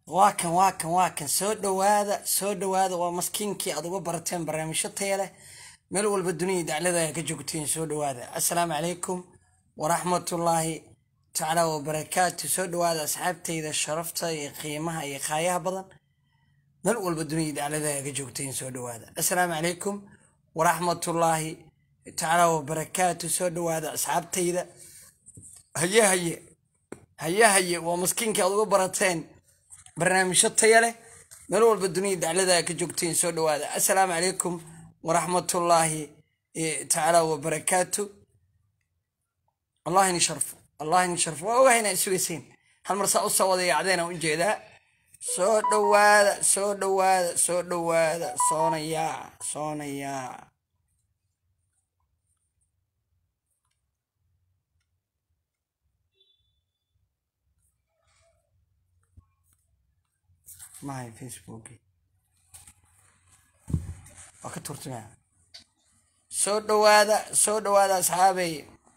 waa kan soo dhawaada waa maskiinkii aad uga barateen barnaamijyo taya leh meel walba dunida daclada ay ka joogteen soo dhawaada. Assalaamu calaykum waraxmatullaahi tacaala wabarakaatu. soo dhawaada asxaabtayda sharafta iyo qiimaha iyo qaayaha badan meel walba dunida daclada ay ka joogteen soo dhawaada. Assalaamu calaykum waraxmatullaahi tacaala wabarakaatu. soo dhawaada asxaabtayda haye waa maskiinkii aad uga barateen barnaamijyo taya leh meel walba dunida daclada ay ka joogteen soo dhawaada. Assalaamu calaykum waraxmatullaahi tacaala wabarakaatu. allah ini sharfo waa ogahay inaa isugaysiin hal mar saa u soo wada yaacdeen aan u jeedaa. soo dhawaada soonaya my Facebook ka turtuma. soo dhawaada asxaabay.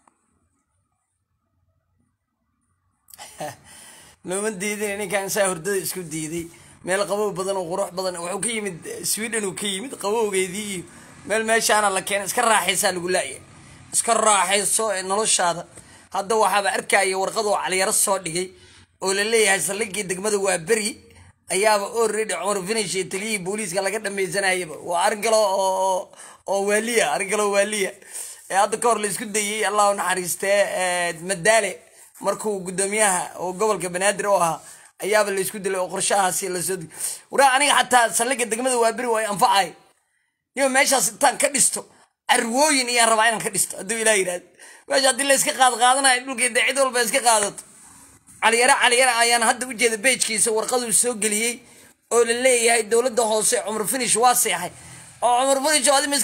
looma diidin ninkan saa hurdada isku diiday meel qabow badan oo qurux badan wuxuu ka yimid Sweden uu ka yimid qabowgeedii meel meeshaana la keenay iska raaxaysa lagu laayay iska raaxayso noloshaada. hadda waxaaba arkaya warqad oo caliyaro soo dhigay oo la leeyahay saldhiggii degmada waa beri ayaaba already Cumar Finish taliyay booliiska laga dhameysanaayba. waa argalo oo waaliya hadda ka hor la isku dayay Allah u naxariistee madaale markuu gudoomiyaha oo gobolka Banaadir oo ahaa ayaaba la isku dilay oo qorshahaasi la soo waraa. aniga xataa saldhigga degmada waa beri way anfacay niyo meeshaas intaan ka dhisto arwooyin iyo rabaa inaan ka dhisto hadduu Ilaahay yiraahdo meesha hadii la iska qaadanayo dhulkeeda cid walba iska qaadato. caliyara ayaan hadda u jeeda page-kiisa warqadu soo galiyay oo la leeyahay dawladda hoose Cumar Finish waa seexay oo Cumar Finish oo adima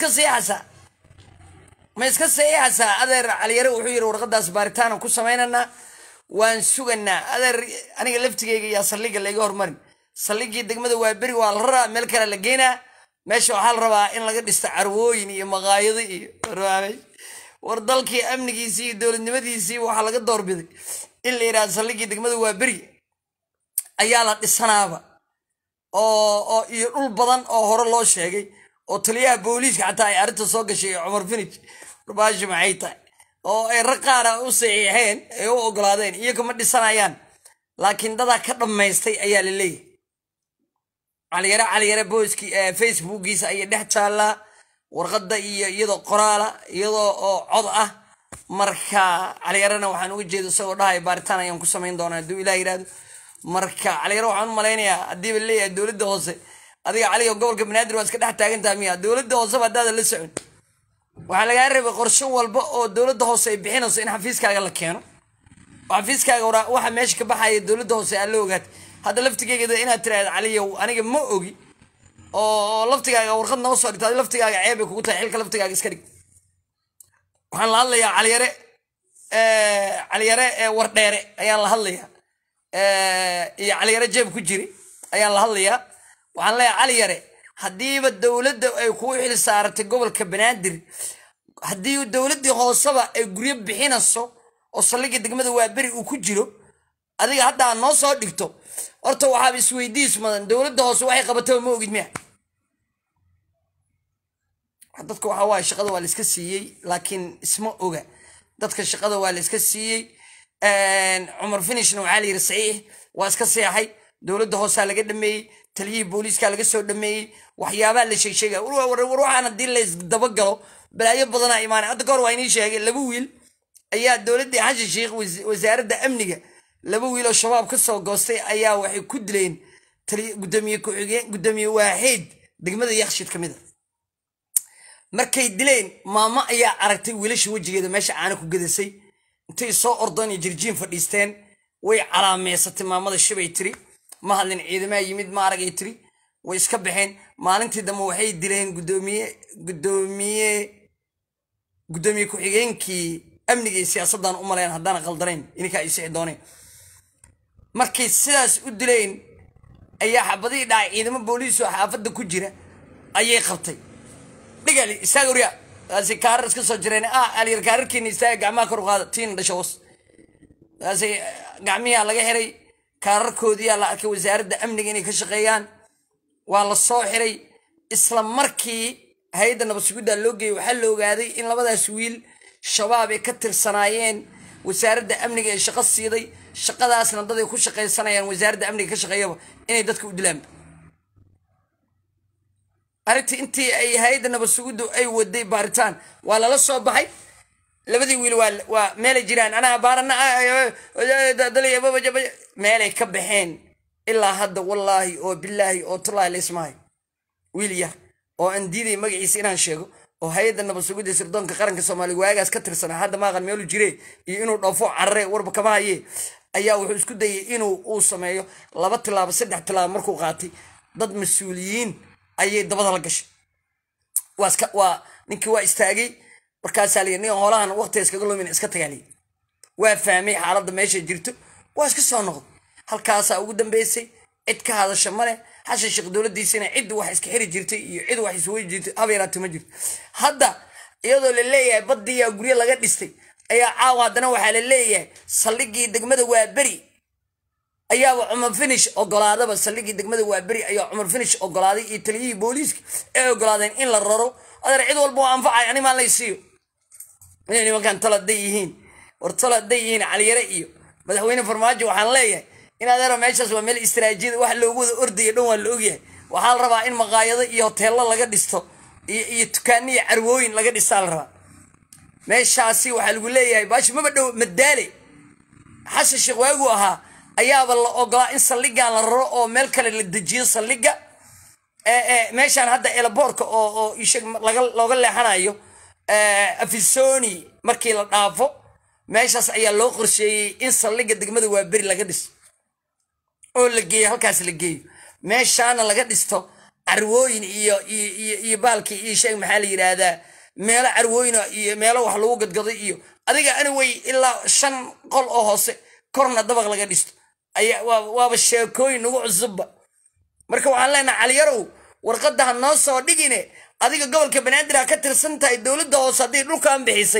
iska seexaysa adeer caliyara wuxuu yiri warqadaas baaritaan ku sameynana waan suganaa adeer aniga laftigeyga yaa saldhigga laga hormarin. saldhiggii degmada waa beri waa la raraa meel kale la geynaa meesha waxaa la rabaa in laga dhisto carwooyin iyo maqaayado iyo war dalkii amnigiisii iyo dowladnimadiisii waxaa laga doorbiday in la yiraahdo saldhiggii degmada waa beri ayaa la dhisanaaba oo iyo dhul badan oo hore loo sheegay oo taliyaha booliiska xataa ay arrinta soo gashay Cumar Finish rubaashi maxay tahay oo ay raqaara u saxiixeen ay u ogolaadeen iyaga ma dhisanayaan laakiin dada ka dhameystay ayaa la leeyahay. caliyara booski facebookiisa ay dhex taala warqada iyo iyadoo qoraala iyadoo oo cod ah. marka caliyarana waxaan uga jeedaa soo dhahay baaritaan ayaan ku sameyn doonaa hadduu Ilaahay yiraahdo. marka caliyara waxaan u maleynayaa haddii la leeyahay dawladda hoose adiga caliga gobolka Banaadir waa iska dhex taagan tahay miya dawladda hoose badada la socon. waxaa laga rabay qorshe walba oo dawladda hoose ay bixinayso in xafiiskaaga la keeno xafiiskaaga waxa meesha ka baxaya dawladda hoose aan la ogaad. hadda laftigeeda inaad tiraahdo caliyow aniga ma ogi oo laftigaaga warqad noo soo dhigtay laftigaaga ceeb ay kugu tahay xilka laftigaaga iska dhig. waxaan la hadlayaa caliyare wardheere ayaan la hadlayaa iyo caliyare jeeb ku jiri ayaan la hadlayaa. waxaan leeyahay caliyare haddiiba dawladda ay ku xil saaratay gobolka Banaadir haddii dawladdii hooseba ay guryo bixinayso oo saldhigga degmada waa beri uu ku jiro adiga hadda noo soo dhigto horta waxaa isweydiis madan dawladda hoose waxay qabatay ma ogid miya. dadka waxa waa shaqada waa la iska siiyay laakiin isma oga dadka shaqada waa la iska siiyay. Cumar Finishna waxa la yiri saxiix waa iska seexay dawladda hoose laga dhameeyay taliyii booliiska laga soo dhameeyay waxyaabaha la sheegay waxaan hadii la daba galo balaayo badan ay imaan. hadda goor waa inii sheegay laba wiil ayaa dawladda Xasan Sheekh wasaaradda amniga laba wiil oo shabaab ka soo goostay ayaa waxay ku dileen gudoomiye waaxid degmada Yakshiid kamid ah. markay dileen maama ayaa aragtay wiilasha wajigeeda meesha aana ku gadasay intay soo ordeen jirjiin fadhiisteen way calaameysatay maamada shibay tiri ma hadlin ciidamada yimid ma aragay tiri way iska baxeen. maalintii dambe waxay dileen gudoomiye ku xigeenkii amniga iyo siyaasaddan u maleyn haddana qaldanayn ininka ay sii dooneen. markay sidaas u dileen ayaa xabadii dhacay ciidamo booliis oo xaafadda ku jira ayay qabtay. dhigali isaga uriya asi kaar iska soo jireen aliyar kaarkiina istaaga gacmaha kor u qaada tiin dhashoos asi gacmiha laga xiray kaararkoodii la arkay wasaaradda amniga inay ka shaqeeyaan waa la soo xiray isla markii hay'adda nabad sugidda loo geeyay waxaa la ogaaday in labadaas wiil shabaab ay ka tirsanaayeen wasaaradda amniga ee shaqo siiday shaqadaasna dad ay ku shaqaysanayaan wasaaradda amniga ka shaqeeyaba inay dadka u dilaan arrintii intii ay hay'adda nabad sugiddu ay waday baaritaan waa lala soo baxay labadii wiil waa meelay jiraan anaa baarana meelay ka baxeen ilaa hadda wallaahi oo bilaahi oo tullaahi laysmahay wiil yar oo aan diiday magaciisa inaan sheego oo hay'adda nabad sugidda sirdoonka qaranka Soomaaliya waagaas ka tirsanaa hadda maaqan meelu jirey iyo inuu dhoofo carre warba kama haye ayaa wuxuu isku dayay inuu uu sameeyo 2 tilaabo 3 tilaabo markuu qaatay dad mas'uuliyiin ayay dabada la gashay waa ninkii waa istaagay markaasaa la yidhi holahan waqti iskaga lumin iska tagaalay waa fahmay xaaladda meesha jirto waa iska soo noqday halkaasaa ugu dambeysay cid ka hadasha male xashan sheekh dowladdiisina cid wax iska xiri jirtay iyo cid wax isoo jirtay habeeraatay ma jirto hadda iyadoo la leeyahay badiya guryo laga dhistay ayaa caawa haddana waxaa la leeyahay saldhiggii degmada waa beri ayaaba Cumar Finish ogolaadaba saldhiggii degmada waa beri ayaa Cumar Finish ogolaaday iyo taliyihii booliiska ee ogolaadeen in la raro adar cid walba oo anfacay anima la isiyo inay makan taladay yihiin war taladay yihiin cali yare iyo madaxweyne farmaajo waxaan leeyahay in adeero meeshaas waa meel istiraatiiji wax loogu wada ordayo dhan waa la ogyahay waxaa la rabaa in maqaayado iyo hoteelo laga dhisto iyo dukaaniyo carwooyin laga dhistaa la rabaa meeshaasi waxaa lagu leeyahay baash maba dhow madaale xashan sheekh waagu ahaa ayaaba la ogolaa in saldhigaan la raro oo meel kale la dejiyo saldhiga meeshaan hadda elaboorka oo ishag looga leexanayo afisoni markii la dhaafo meeshaas ayaa loo qorsheeyay in saldhiga degmada waa beri laga dhiso oo la geeyo halkaas la geeyo meeshaana laga dhisto carwooyin iyo baalkii iyo sheeg maxaa la yiraahdaa meelo carwooyin iyo meelo wax lagu gadgado iyo adiga anyway ilaa 5 qol oo hoose korna dabaq laga dhisto ayaa waaba sheekooyin ugu cusubba marka waxaan leenahay cali yarow warqadaha noo soo dhigine adiga gobolka banaadir ka tirsan tahay dowladda hoose hadii dhulkaan bixisay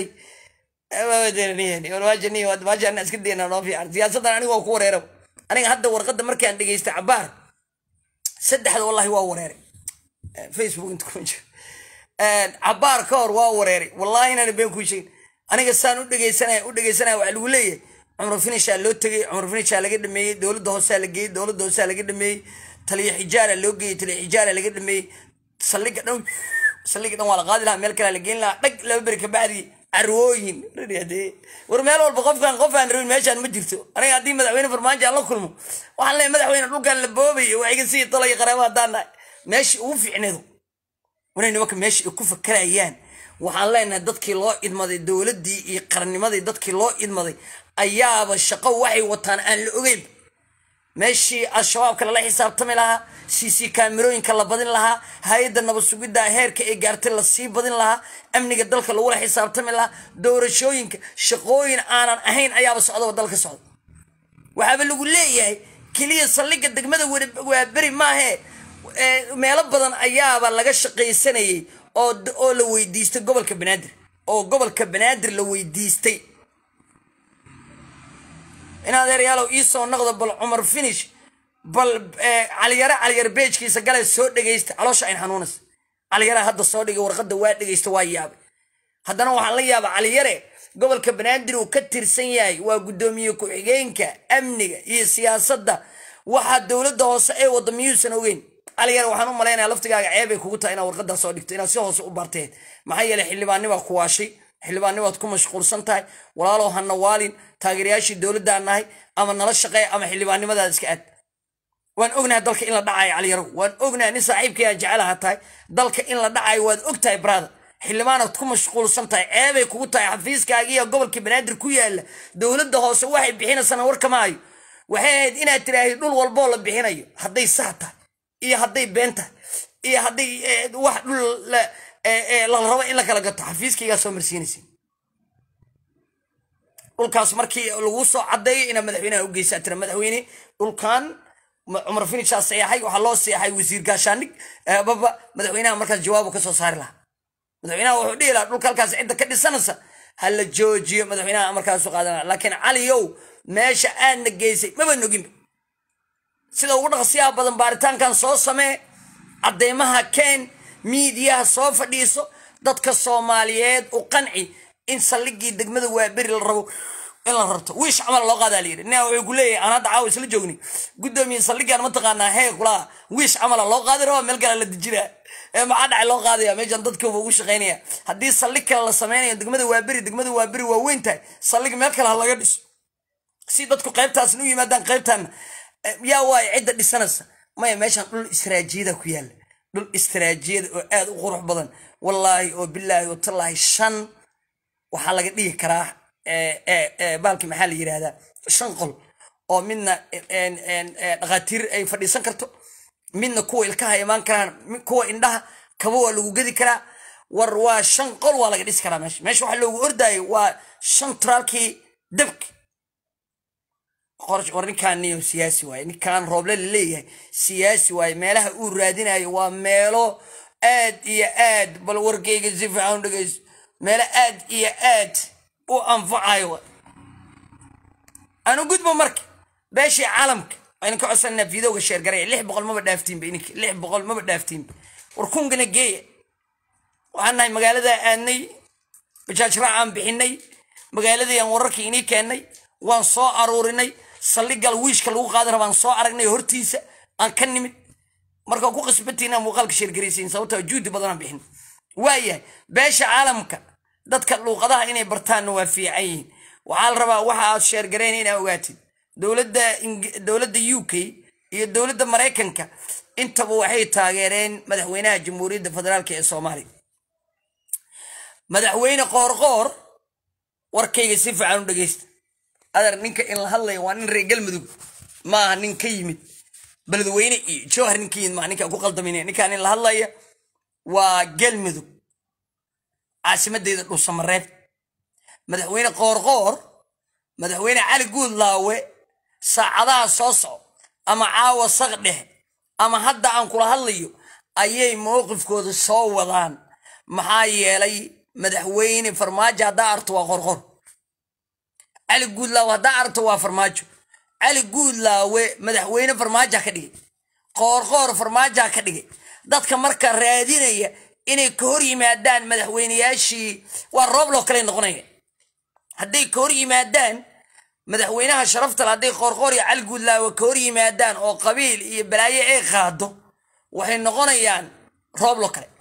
waajani iska deena noo fiican siyaasaddan aniga waa ku wareero aniga hadda warqada markaan dhageystay cabaar saddexda wallahi waa wareeray Facebook inta ku jiro cabaar ka hor waa wareeray wallahi inaan been ku sheegin aniga saan u dhageysanay waxa lagu leeyahay Cumar Finish loo tagay Cumar Finish laga dhameeyay dowladda hoose la geeyay dowladda hoose laga dhameeyay taliye xijaar loo geeyay taliye xijaar laga dhameeyay saldhiga dhan waa la qaadi lahaa meel kale la geyn lahaa dhag laba bari ka bacdi carwooyin radiyade war meel walba qofaan rabin meeshaan ma jirto aniga hadii madaxweyne farmaajo la kulmo waxaan leeyahay madaxweyne dhulkan la boobay waa iga sii talay qaraabada daana meeshii ugu fiicneedo wanayna waka meeshii ku fakarayaan waxaan leenahay dadkii loo idmaday dowladdii iyo qarnimadii dadkii loo idmaday ayaaba shaqo waxay wataan aan la ogeyn meeshii al-shabaabka la xisaabtami lahaa CC kaamirooyinka la badin lahaa hay'adda nabad sugidda heerka ay gaartay la sii badin lahaa amniga dalka lagu la xisaabtami lahaa doorashooyinka shaqooyin aanan ahayn ayaaba socdo dalka socdo waxaaba lagu leeyahay kaliya saldhiga degmada waa beri maahe meelo badan ayaaba laga shaqaysanayay oo la weydiistay gobolka banaadir la weydiistay in adeeryaalow ii soo noqdo bal Cumar Finish bal cali yare beejkiisa galay soo dhageysta caloosha in xanuunas cali yare hadda soo dhigay warqada waa dhageysta waa yaabay haddana waxaan la yaabaa cali yare gobolka banaadir uu ka tirsan yahay waa gudoomiye ku-xigeenka amniga iyo siyaasadda waxa dowladda hoose ee wadamiyuusan ogeyn cali yare waxaan u maleynayaa laftigaaga ceeb ay kugu tahay inaad warqada soo dhigto inaad si hoose u barteen maxaa yeelay xildhibaannimo ku waashay xildhibaannimadu ku mashquulsan tahay walaalow hana waalin taageerayaashii dowladda nahay ama nala shaqeey ama xildhibaannimadaada iska aad waan ognahay dalka in la dhacayo cali yarow waan ognahay nin saaxiibkaya jecelaha tahay dalka in la dhacayo waad ogtahay brother xildhibaanad ku mashquulsan tahay ceebay kugu tahay xafiiskaaga iyo gobolka banaadir ku yaala dowladda hoose waxay bixinaysana warkamaayo waxay ahayd inaad tiraahdo dhul walboo la bixinayo hadday sax tahay iyo hadday been tahay iyo hadday wax dhul la rabo in la kala gato xafiiskayga soo marsiinaysa dhulkaas markii lagu soo cadeeyo ina madaxweynaha u geeysaa tira madaxweyne dhulkan Cumar Finish saxay waxa loo saxay wasiir gaashaanig baba madaxweynaha markaas jawaab ka soo saari lahaa madaxweynaha wuxuu dhihi lahaa dhulka halkaas cid ka dhisanaysa hal joojiyo madaxweynaha markaas soo qaadana laakiin cali yow meesha aan geysay maba nogin sida ugu dhaqsiyaha badan baaritaankan soo samee cadeymaha keen miidiyaha soo fadhiiso dadka Soomaaliyeed u qanci in saldhiggii degmada Waaberi la rabo in la rabto wiish camal loo qaadaa la yiri ina wuxuu ku leeyahay aan hadda caawa isla joogni gudoomiye saldhiggan ma taqaanaa heer kula wiish camal loo qaadi rabo meel kale la dijira ma dhacay loo qaadaya meeshan dadka ugu shaqeynaya hadii saldhig kale la sameeyo degmada Waaberi waa weyn tahay saldhig meel kale laga dhiso si dadku qaybtaas u yimaadaan qaybtan yaa way cid dhisanaysa ma meeshan dhul istiraatiijiyada ku yaal dhul istiraatiijiyada oo aad u qurux badan wallahi oo billahi wa tallahi shan waxa laga dhigi karaa baalki maxaa la yiraahdaa shan qol oo midna dhaqaatiir ay fadhiisan karto midna kuwa ilkaha imaan karaan kuwa indhaha kaba waa lagu gadi karaa war waa shan qol waa laga dhis karaa meesha waxa loogu ordaayo waa shan traalkii dabki qorsh warninkan niyo siyaasi waay ninkan rooble leeyahay siyaasi waay meelaha uu raadinayo waa meelo aad iyo aad bal warkeyga si fiican dhageys meelo aad iyo aad u anfacayo anu gudbo marka beeshii caalamka ayna ka codsanaa fiidowga sheer garay 600 ma dhaaftiin bay ninka 600 ma dhaaftiin war kungana geey waxaan magaalada aanay bajaaj raacaan bixinay magaaladii aan wararkii inii keenay waan soo aruurinay saldhiggal wiishka lagu qaadan rabaan soo aragnay hortiisa aan ka nimid marka ku qasbatiina muuqaalka sheer garaysiin sababtoo juudi badan aan bixin waayahay beesha caalamka dadka luuqadaha inay bartaan waa fiican waxa la rabaa waxa aad sheer gareynayna ogaatid dawladda UK iyo dawladda Mareykanka intaba waxay taageereen madaxweynaha Jamhuuriyadda Federaalka ee Soomaaliya madaxweyne qoorqoor warkayga si fiican u dhageysta adar ninka in la hadlayo waa nin reer Galmudug ma nin ka yimid beledweyne iyo joohar ninka yimid ma ninka ku qaldaminay ninka in la hadlayo waa Galmudug caasimadeeda Dhuusamareeb madaxweyne qoorqoor madaxweyne Cali Guudlaawe saacadaha soo soco ama caawa saqdhex ama hadda aan kula hadlayo ayay mowqifkooda soo wadaan maxaa yeelay madaxweyne farmaajo hadda arto waa qoorqoor Cali Guudlaawe hadda arto waa farmaajo Cali Guudlaawe madaxweyne farmaajo ka dhigay qoorqoor farmaajo ka dhigay dadka marka raadinaya inay ka hor yimaadaan madaxweynayaashii waa roob loo kale noqonaya hadday ka hor yimaadaan madaxweynaha sharafta hadday qoorqoor iyo Cali Guudlaawe ka hor yimaadaan oo qabiil iyo balaayo ay qaado waxay noqonayaan roob loo kale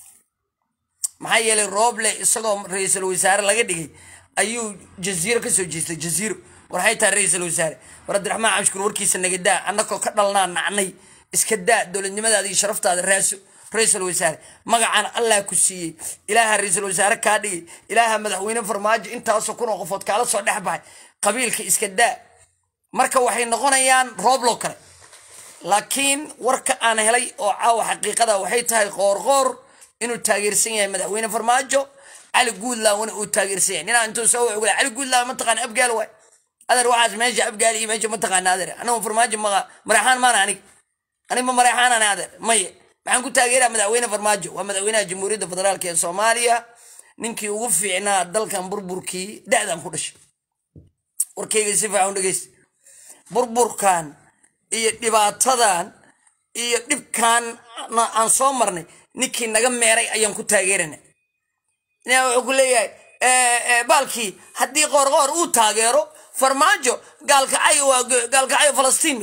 maxaa yeelay rooble isagoo ra'iisul wasaare laga dhigay ayuu jaziiro ka soo jeestay jaziiro waxay tahay ra'iisul wasaare Abdiraxmaan Cabshkur warkiisa naga daa annagoo ka dhalnaa nacnay iska daa dawladnimadaada iyo sharaftaada raaso ra'iisul wasaare magacaan Allah ku siiyay ilaaha ra'iisul wasaare ka dhigay ilaaha madaxweyne farmaajo intaas oo kun oo qofood kala soo dhaxbay qabiilka iska daa marka waxay noqonayaan roob loo kale laakiin warka aan helay oo caawa xaqiiqada waxay tahay qoorqoor inuu taageersan yahay madaxweyne farmaajo Cali Guudlaawe uu taageersan yahay nina intuu soo wuxuu Cali Guudlaawe ma taqaan abgaal way adar waxaas meesha abgaal iyo meesha ma taqaan adar anagu farmaajo maraxaan maana ani ma maraxaan ana adar may maxaan ku taageeraa madaxweyne farmaajo waa madaxweynaha Jamhuuriyadda Federaalka ee Soomaaliya ninkii ugu fiicnaa dalkan burburkii da'dan ku dhashay warkayga si fiican u dhageysta burburkan iyo dhibaatadan iyo dhibkan aan soo marnay ninkii naga meeray ayaan ku taageeranaa ina wuxuu ku leeyahay baalkii haddii qoorqoor uu taageero farmaajo gaalkacay Falastiin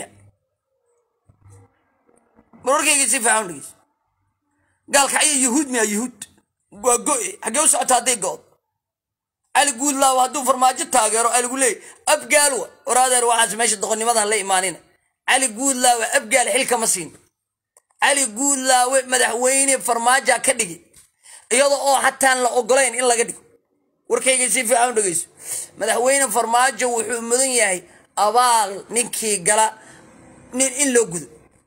warkayga si fiican u dhageysta gaalkacay Yahuud waa go'ay xagee u socotaa hadday good Cali Guudlaawe hadduu farmaajo taageero aligu leey abgaal waraadeer waxaas meesha doqonnimadan la imaanina Cali Guudlaawe abgaal xilka ma siin Cali Guudlaawe madaxweyne farmaajo ka dhigay iyadoo oo hataan la ogoleen in laga dhigo warkayga si fiican u dhageyso madaxweyne farmaajo wuxuu mudan yahay abaal ninkii gala in loo gudo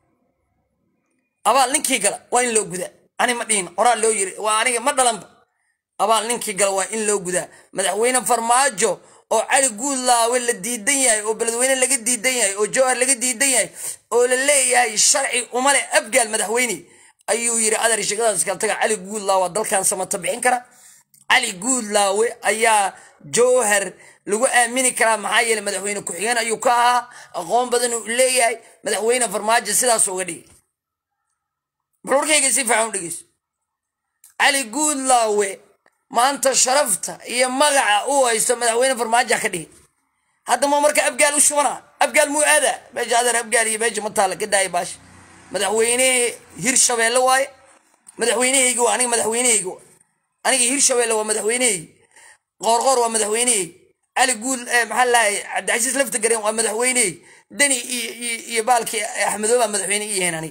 abaal ninkii gala waa in loo gudaa ani ma dhihin qoraal loo yiri waa aniga ma dhalanba abaal ninkii gala waa in loo gudaa madaxweyne farmaajo oo Cali Guudlaawe la diidan yahay oo beledweyne laga diidan yahay oo joohar laga diidan yahay oo la leeyahay sharci uma leh abgaal madaxweyne ayuu yiri adar shaqadaas ka taga Cali Guudlaawe dalkan samata bixin kara علي جود لاوي أيا جوهر لو آمني كلام محايل مدحوين كحيان أيوكا أقوم بدن ليه مدحوين فرماج سيدا سوغدي بلور كي يسيف عون دقيس علي جود لاوي ما أنت شرفت هي مقع أوه يستوى مدحوين فرماج كدي هذا ما مركب أبقال وشونا أبقال مو هذا بيجي هذا أبقال يبيجي مطالق كده يباش مدحويني هيرشبه لواي مدحويني يجوا أنا مدحويني يجوا أنا هيرشبه لوا مدحويني غرغر ومدحويني علي يقول محل عبد العزيز لفت قريم ومدحويني دني يبالك أحمد الله مدحويني هنا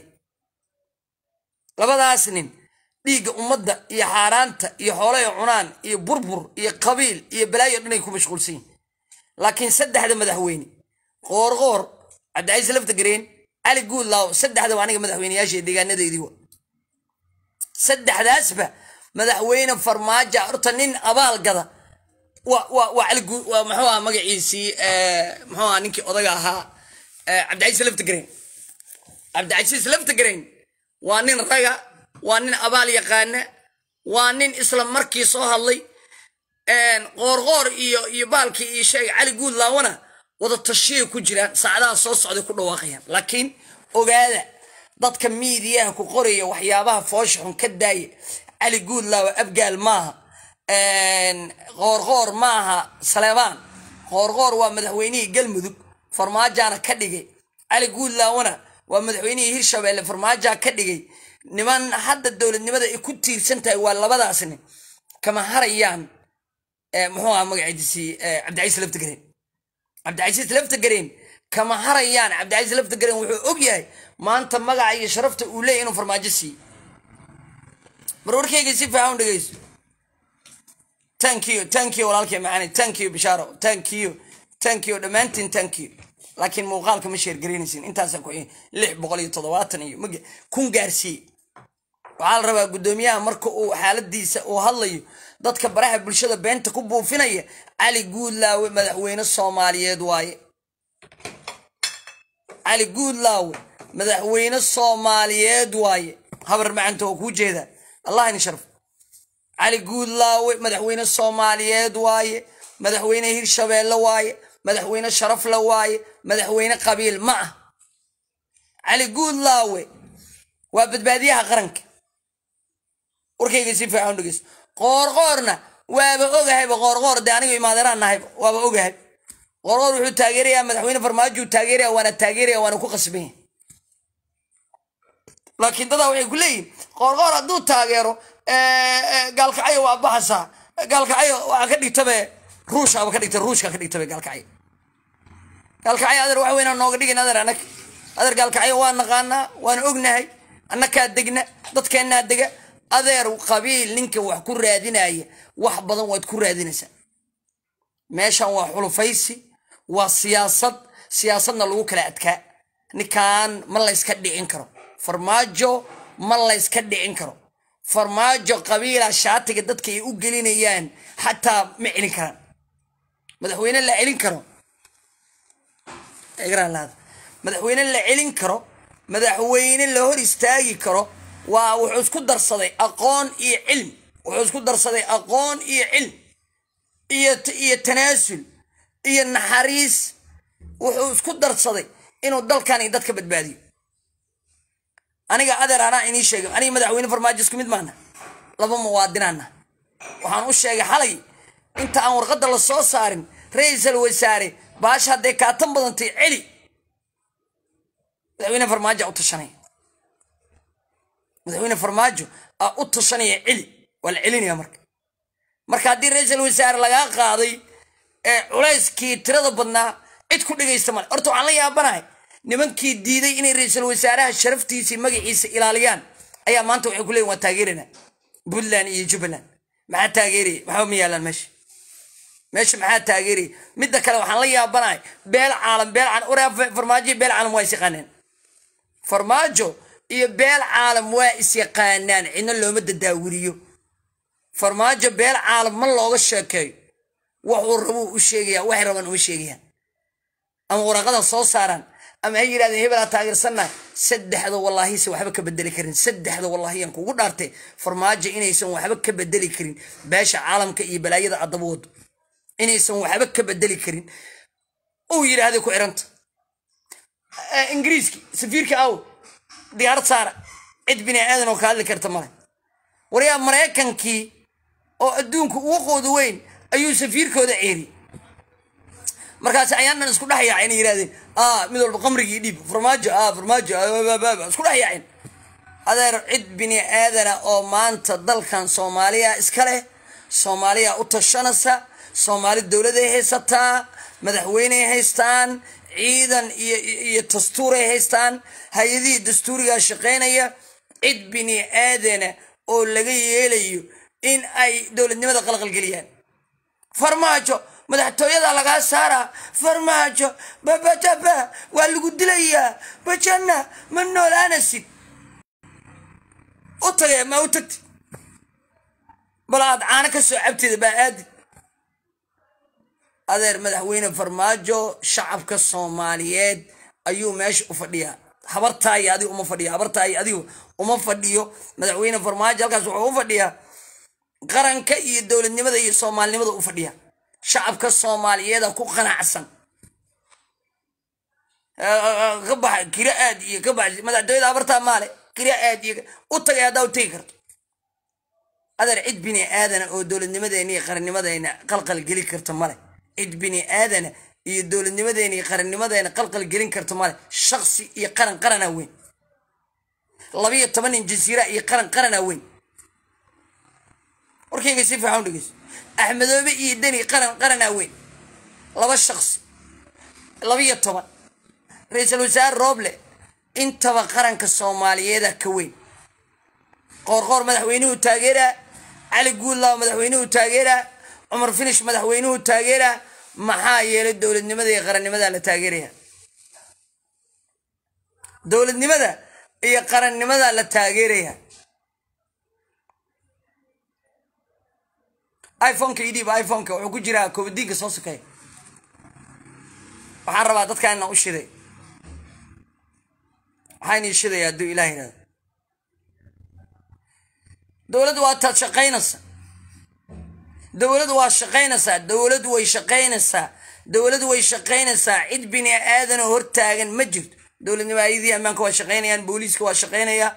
لبدا سنين ديق أمضة يا حارانتا يا حوالي عنان يا بربر يا قبيل يا بلاي دني يكون مشغول سين لكن سد هذا مدحويني غرغر عبد العزيز لفت قريم علي يقول لا سد هذا وأنا مدحويني يا شيء ديقان ندي ديو سد هذا أسبه مدحوين فرماجة أرتنين أبال قذا وعلى ومحوها مقعيسي محوها نينكي أضيعها عبد العزيز لفت قرين عبد العزيز لفت قرين وانين رجع وانين أبال يقان وانين إسلام مركي صوها اللي غور يبالكي شيء على يقول لا وانا وده التشيء كجرا سعداء صوص عدو كله واقعيا لكن وقاله ضد كميديا كقرية وحيابها فوشهم كداي علي يقول لا أبقال ماها غور ماها سليمان غور ومدحويني قلمذك فرماجانا كدقي علي يقول لا وانا ومدحويني هيرشبه فرماجا كدقي نمان حد الدولة نمدا يكون تيرسنتها ولا بدا سنة كما هريان محوها مقعدسي عبد العزيز لفت قرين عبد العزيز لفت قرين كما هريان عبد العزيز لفت قرين وحو أبيهي ما أنت مقعي شرفت أولي إنو فرماجسي مرور كي يسيب في عون دقيس thank you والله معاني thank you بشارة thank you دمانتين thank you لكن موقعك مشير قرينسين انت ساكوين لح بقولي تضواتني كون قارسي وعال ربا قدوميها مركو حالة ديسة وهالي ضدك براحة بالشدة بنت كبو فيني علي يقول لاوي مدحوين الصومالية دواي علي يقول لاوي مدحوين الصومالية دواي خبر ما عنده كو جيدا الله ينشرف علي يقول لاوي مدحوين الصومالية دواي مدحوين هيرشبه لواي مدحوين الشرف لواي مدحوين قبيل معه علي يقول لاوي وبدباديها قرنك وركي يسيب في عون دقيس غورنا وابا اوغاهي غورغور دي انيغو يمادران ناهي وابا اوغاهي غورغور وحو تاغيريا مدحوين فرماجو تاغيريا وانا تاغيريا وانا كو قسبين لكن دادا waxay ku leeyihiin qorqor haduu taageero galkacay waa baxasa galkacay waxa ka dhigtabe ruush aba ka dhigtay ruushka ka dhigtabe galkacay adar wax weyn nooga dhigin adar galkacay waan naqaana waan ognahay annaka degna dadkeena dega adeer qabiil ninka wax ku raadinaya wax badan waad ku raadinaysaa meeshan waa xulufaysi waa siyaasadna lagu kala adkaa ninkan ma la iska dhicin karo farmaajo ma la iska dhicin karo farmaajo qabiila shaatiga dadka ay u gelinayaan xataa ma celin karaan madaxweyne la celin karo madaxweyne la celin karo madaxweyne la hor istaagi karo waa wuxuu isku darsaday aqoon iyo cilm wuxuu isku darsaday aqoon iyo cilm iyo tanaasul iyo naxariis wuxuu isku darsaday inuu dalkan iyo dadka badbaadiyo aniga adeer ana inii sheegay aniga madaxweyne farmaajo isku mid maana laba muwaadinaana waxaan u sheegay xalay inta aan warqada la soo saarin ra'iisul wasaare baash haday ka tan badantay celi madaxweyne farmaajo u tashanay madaxweyne farmaajo u tashanay celi wal celinaya marka hadii ra'iisul wasaare laga qaaday culayskii tirada badnaa cid ku dhigaysta mal horta waxaan la yaabanahay nimankii diiday inay ra'iisul wasaaraha sharaftiisa magaciisa ilaaliyaan ayaa maanta waxay ku leeyihiin waa taageerina Puntland iyo Jubbaland maxaa taageeray maxaa ma yaalan meesha maxaa taageeray midda kale waxaan la yaabanahay beel caalam farmaajo beel caalam waa isqaaneen farmaajo iyo beel caalam waa isqaanaan cidna looma dadaawiriyo farmaajo beel caalam ma looga sheekeeyo wuxuu rabo u sheegaya wax raban u sheegaya ama waraqada soo saaran ama hay yiraahdeen hebel taageersanaa saddexda wallahi si waxba ka bedeli karin saddexda wallahi aan kugu dhaartay farmaajo inaysan waxba ka bedeli karin beesha caalamka iyo balaayada adabood inaysan waxba ka bedeli karin oo yiraahdo ku xiranta ingiriiski safiirka aw diyaarad saara cid bini aadan oo ka hadli karta male wariya mareykankii oo adduunku ugu qoodo weyn ayuu safiirkooda ceeri markaas ayaan isku dhaxyaacin yiraahdeen mid walba qamrigii dhib farmaajo isku dhaxyaacin adeer cid bini aadana oo maanta dalkan Soomaaliya iska leh Soomaaliya u tashanaysa Soomaali dawlad ay haysataa madaxweyne ay haystaan ciidan iyo dastuur ay haystaan hay'adii dastuuriga shaqeynaya cid bini aadana oo laga yeelayo in ay dawladnimada qalqal galiyaan farmaajo madaxtooyada laga saara farmaajo baba waa lagu dilayaa bajana ma noolaanasid u tagay ma u tagti balaad caana ka soo cabtida baa aadi adeer madaxweyne farmaajo shacabka Soomaaliyeed ayuu meesha u fadhiyaa habartaay adigu uma fadhiyo habartaay adigu uma fadhiyo madaxweyne farmaajo halkaas wuxuu u fadhiyaa qaranka iyo dawladnimada iyo Soomaalinimada u fadhiyaa shacabka Soomaaliyeed ku qanacsan qabax qiraad iyo qabax madaxtooyada habartaa maale qiraad iyo u tagay hadaa u tagi karto adeer cid bini aadana oo dawladnimadeena iyo qarannimadeena qalqal gali karta male cid bini aadana iyo dawladnimadeena iyo qarannimadeena qalqal galin karta male shakhsi iyo qarana weyn 12 jasiira iyo qarana weyn warkayga si fiican u dhigis axmedoobe iyo dani qarana weyn laba shakhsi 12 ra'iisul wasaare Roble intaba qaranka Soomaaliyeed ka weyn qorqor madaxweynuhu taageera Ali Guulaaw madaxweynuhu taageera Umar Finish madaxweynuhu taageera maxaa yeelay dawladnimada iyo qarannimada la taageeraya dawladnimada iyo qarannimada la taageeraya iPhone-ka idib iPhone-ka wuxuu ku jiraa koobadiinka soo sokay waxaan rabaa dadka inaan u shiday waxaan shidayaa duu Ilaahay dawladdu waa ta shaqeynaysa dawladdu waa shaqeynaysa dawladdu way shaqeynaysaa dawladdu way shaqeynaysaa cid bini aadan oo hortaagan ma jirto dawladnimadii ammaanka waa shaqeynayaan booliiska waa shaqeynaya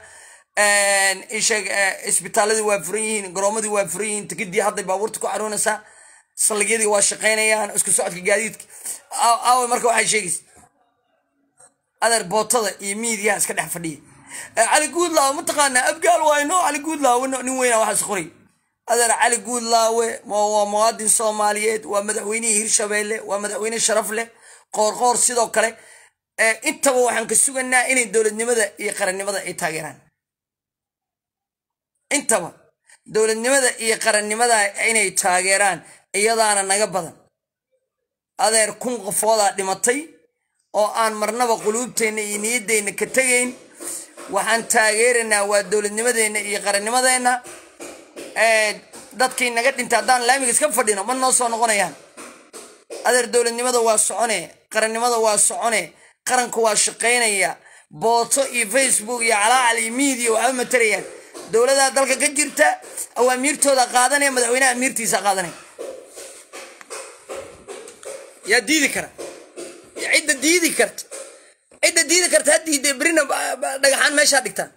isbitaaladu waa furan yihiin garoomadii waa furan yihiin tikidii hadda baabuurta ku caroonaysa saldhigyadii waa shaqeynayaan isku socodka gaadiidka marka waxay sheegaysaa adeer bootada iyo miidiyaha iska dhex fadhiya علي Guudlaaw mataqaana abgaal wayno علي Guudlaaw nin weyn waxa qoray adeer علي Guudlaaw waa muwaadin Soomaaliyeed waa madaxweynaha Hirshabeelle waa madaxweyne sharaf leh qoor sidoo kale intaba waxaan ka suganaa inay dawladnimada iyo qarannimada ay taageeraan intaba dawladnimada iyo qarannimada inay taageeraan iyadaana naga badan adeer kun qofooda dhimatay oo aan marnaba quluubteena iyo niyaddeena ka tagayn waxaan taageeranaa waa dawladnimadeena iyo qarannimadeena dadkii naga dhintay hadaan laamiga iska fadhino ma noo soo noqonayaan adeer dawladnimada waa socone qarannimada waa socone qaranku waa shaqeynaya booto iyo Facebook iyo calaacal iyo media waxa matarayaan dawladda dalka ka jirta awaamiirtooda qaadanaya madaxweynaha amiirtiisa qaadanaya yaa diidi kara cidda diidi karta haddii debrina dhagaxaan meesha dhigtaan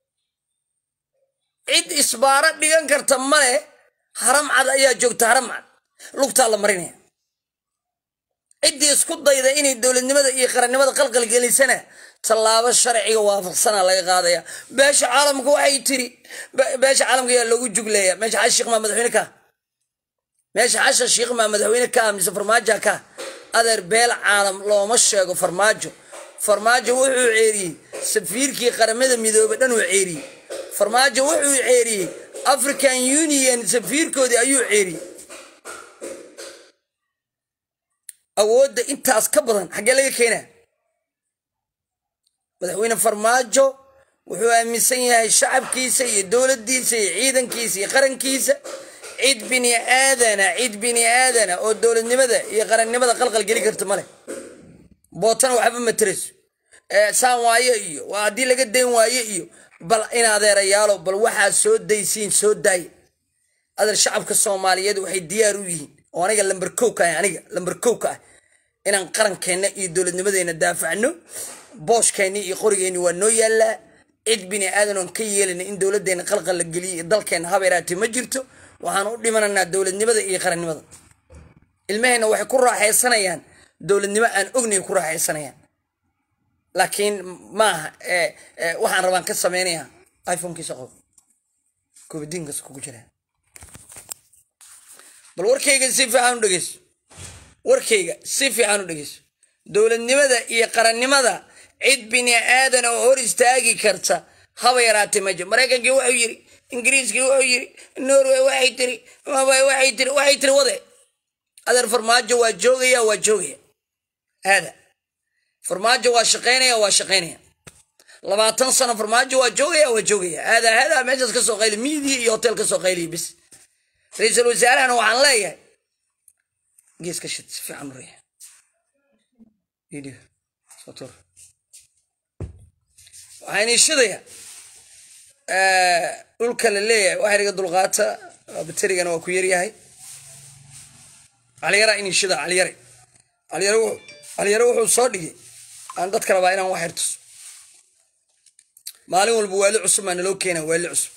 cid isbaara dhigan karta male haram cad ayaa joogta haram cad lugtaa la marinaya ciddii isku dayda inay dawladnimada iyo qarannimada qalqal gelisana tallaabo sharciga waafaqsana laga qaadaya beesha caalamka waxay tiri beesha caalamka ayaa loogu jugleeya meesha Sheekh Maxamed madaxweyne ka meesha Sheekh Maxamed madaxweyne ka mise farmaajo ka adeer beel caalam looma sheego farmaajo wuxuu ceeriyay safiirkii qaramada midoobay dhan uu ceeriyay farmaajo wuxuu ceeriyay African Union safiirkoodii ayuu ceeriyay awoodda intaas ka badan xagee laga keenaa madaxweyne farmaajo wuxuu aaminsan yahay shacabkiisa iyo dawladdiisa iyo ciidankiisa iyo qarankiisa cid bini aadana oo dawladnimada iyo qarannimada qalqal gali karta male bootana waxba ma tiriso saan waaye iyo waa haddii laga dayn waaye iyo bal in adeerayaalo bal waxaa soo daysiin soo daay adeer shacabka soomaaliyeed waxay diyaar u yihiin oo aniga lambar kowka ah inaan qarankeenna iyo dowladnimadeena daafacno booshkeenni iyo qorigeenni waa noo yaallaa cid bini aadan oon ka yeelina in dowladdeena qalqal la geliyo iyo dalkeenna habeeraati ma jirto waxaan u dhimananaa dowladnimada iyo qarannimada ilmaheenna waxay ku raaxaysanayaan dowladnimo aan ognayn ku raaxaysanayaan laakiin maaha waxaan rabaan ka samaynayaa iPhone-kiisa qof koobadiinkas kugu jira bal warkayga si fiican u dhegeyso dowladnimada iyo qarannimada cid bini aadan oo hor istaagi karta haba yaraatay ma jiro maraykankii wuxuu yiri ingiriiskii wuxuu yiri norway waxay tiri wade adeer farmaajo waa joogaya hada farmaajo waa shaqaynaya 20 sano farmaajo waa joogaya hada meeshaas ka soo qayli miidi iyo hotel ka soo qayli bis ra'iisul wasaaraha waxaan leeyahay geeska shid si fiican u reeya video sotor waxaan ishadaya dhulka la leeyahay waxa riga dulqaata batarigana waa ku yar yahay علي يرى إني شذا علي يرى صادقي أنا ذكر بيننا واحد مالهم البوالع عصم أنا لو كنا والع عصم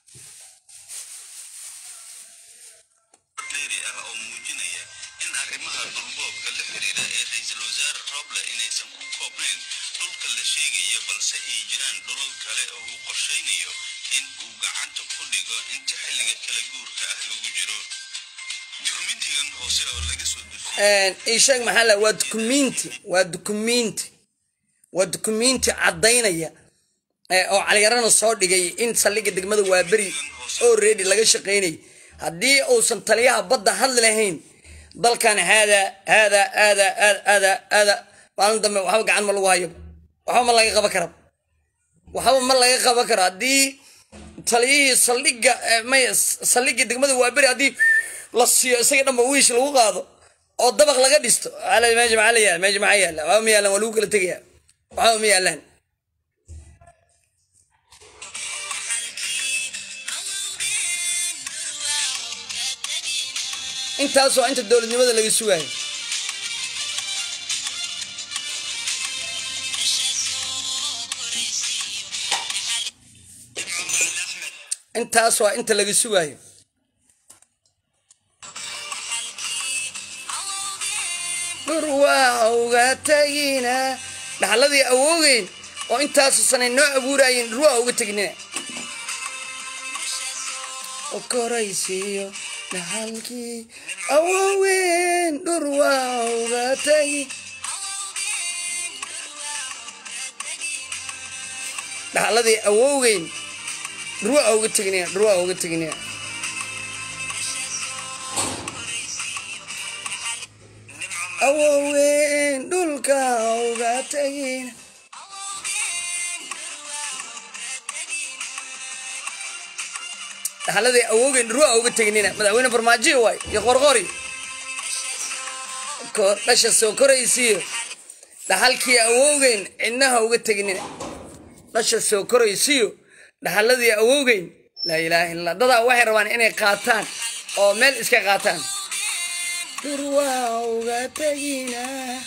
إيشان محله ودوكومينتي عضينيا أو على يرانا الصور دقي إن سلك الدقمة وابري already لقى شقيني هدي أو سنتليها بده هل لهين ضل كان هذا وأنا دم وحاول عن ملوايب وحاول الله يغبكر هدي تليه سلك ما سلك الدقمة وابري هدي لصي سيدنا مويش الوقاض أو الضبق لقى ديستو على ما جمع عليا وهم يلا ولوك لتجيا وهم يلا أنت أصلا أنت الدولة لماذا اللي يسويها أنت أصلا أنت اللي يسويها رواه لحالذي أوغين وإنت أساساً النوع أبوراين رواه وغتاقينا وكوريسيو لحالكي أوغين رواه وغتاقين لحالذي أوغين رواه وغتاقينا أوين دولكا وغاتين هذا أوين روح وغتينينا مدعوين فرماجي واي يقرقري كورش السكريسي لحالكي أوين إنها وغتينينا لش السكريسي لحالذي أوين لا إله إلا الله ضد واحد روان إني قاتان أو مل إسكا قاتان وغاتينا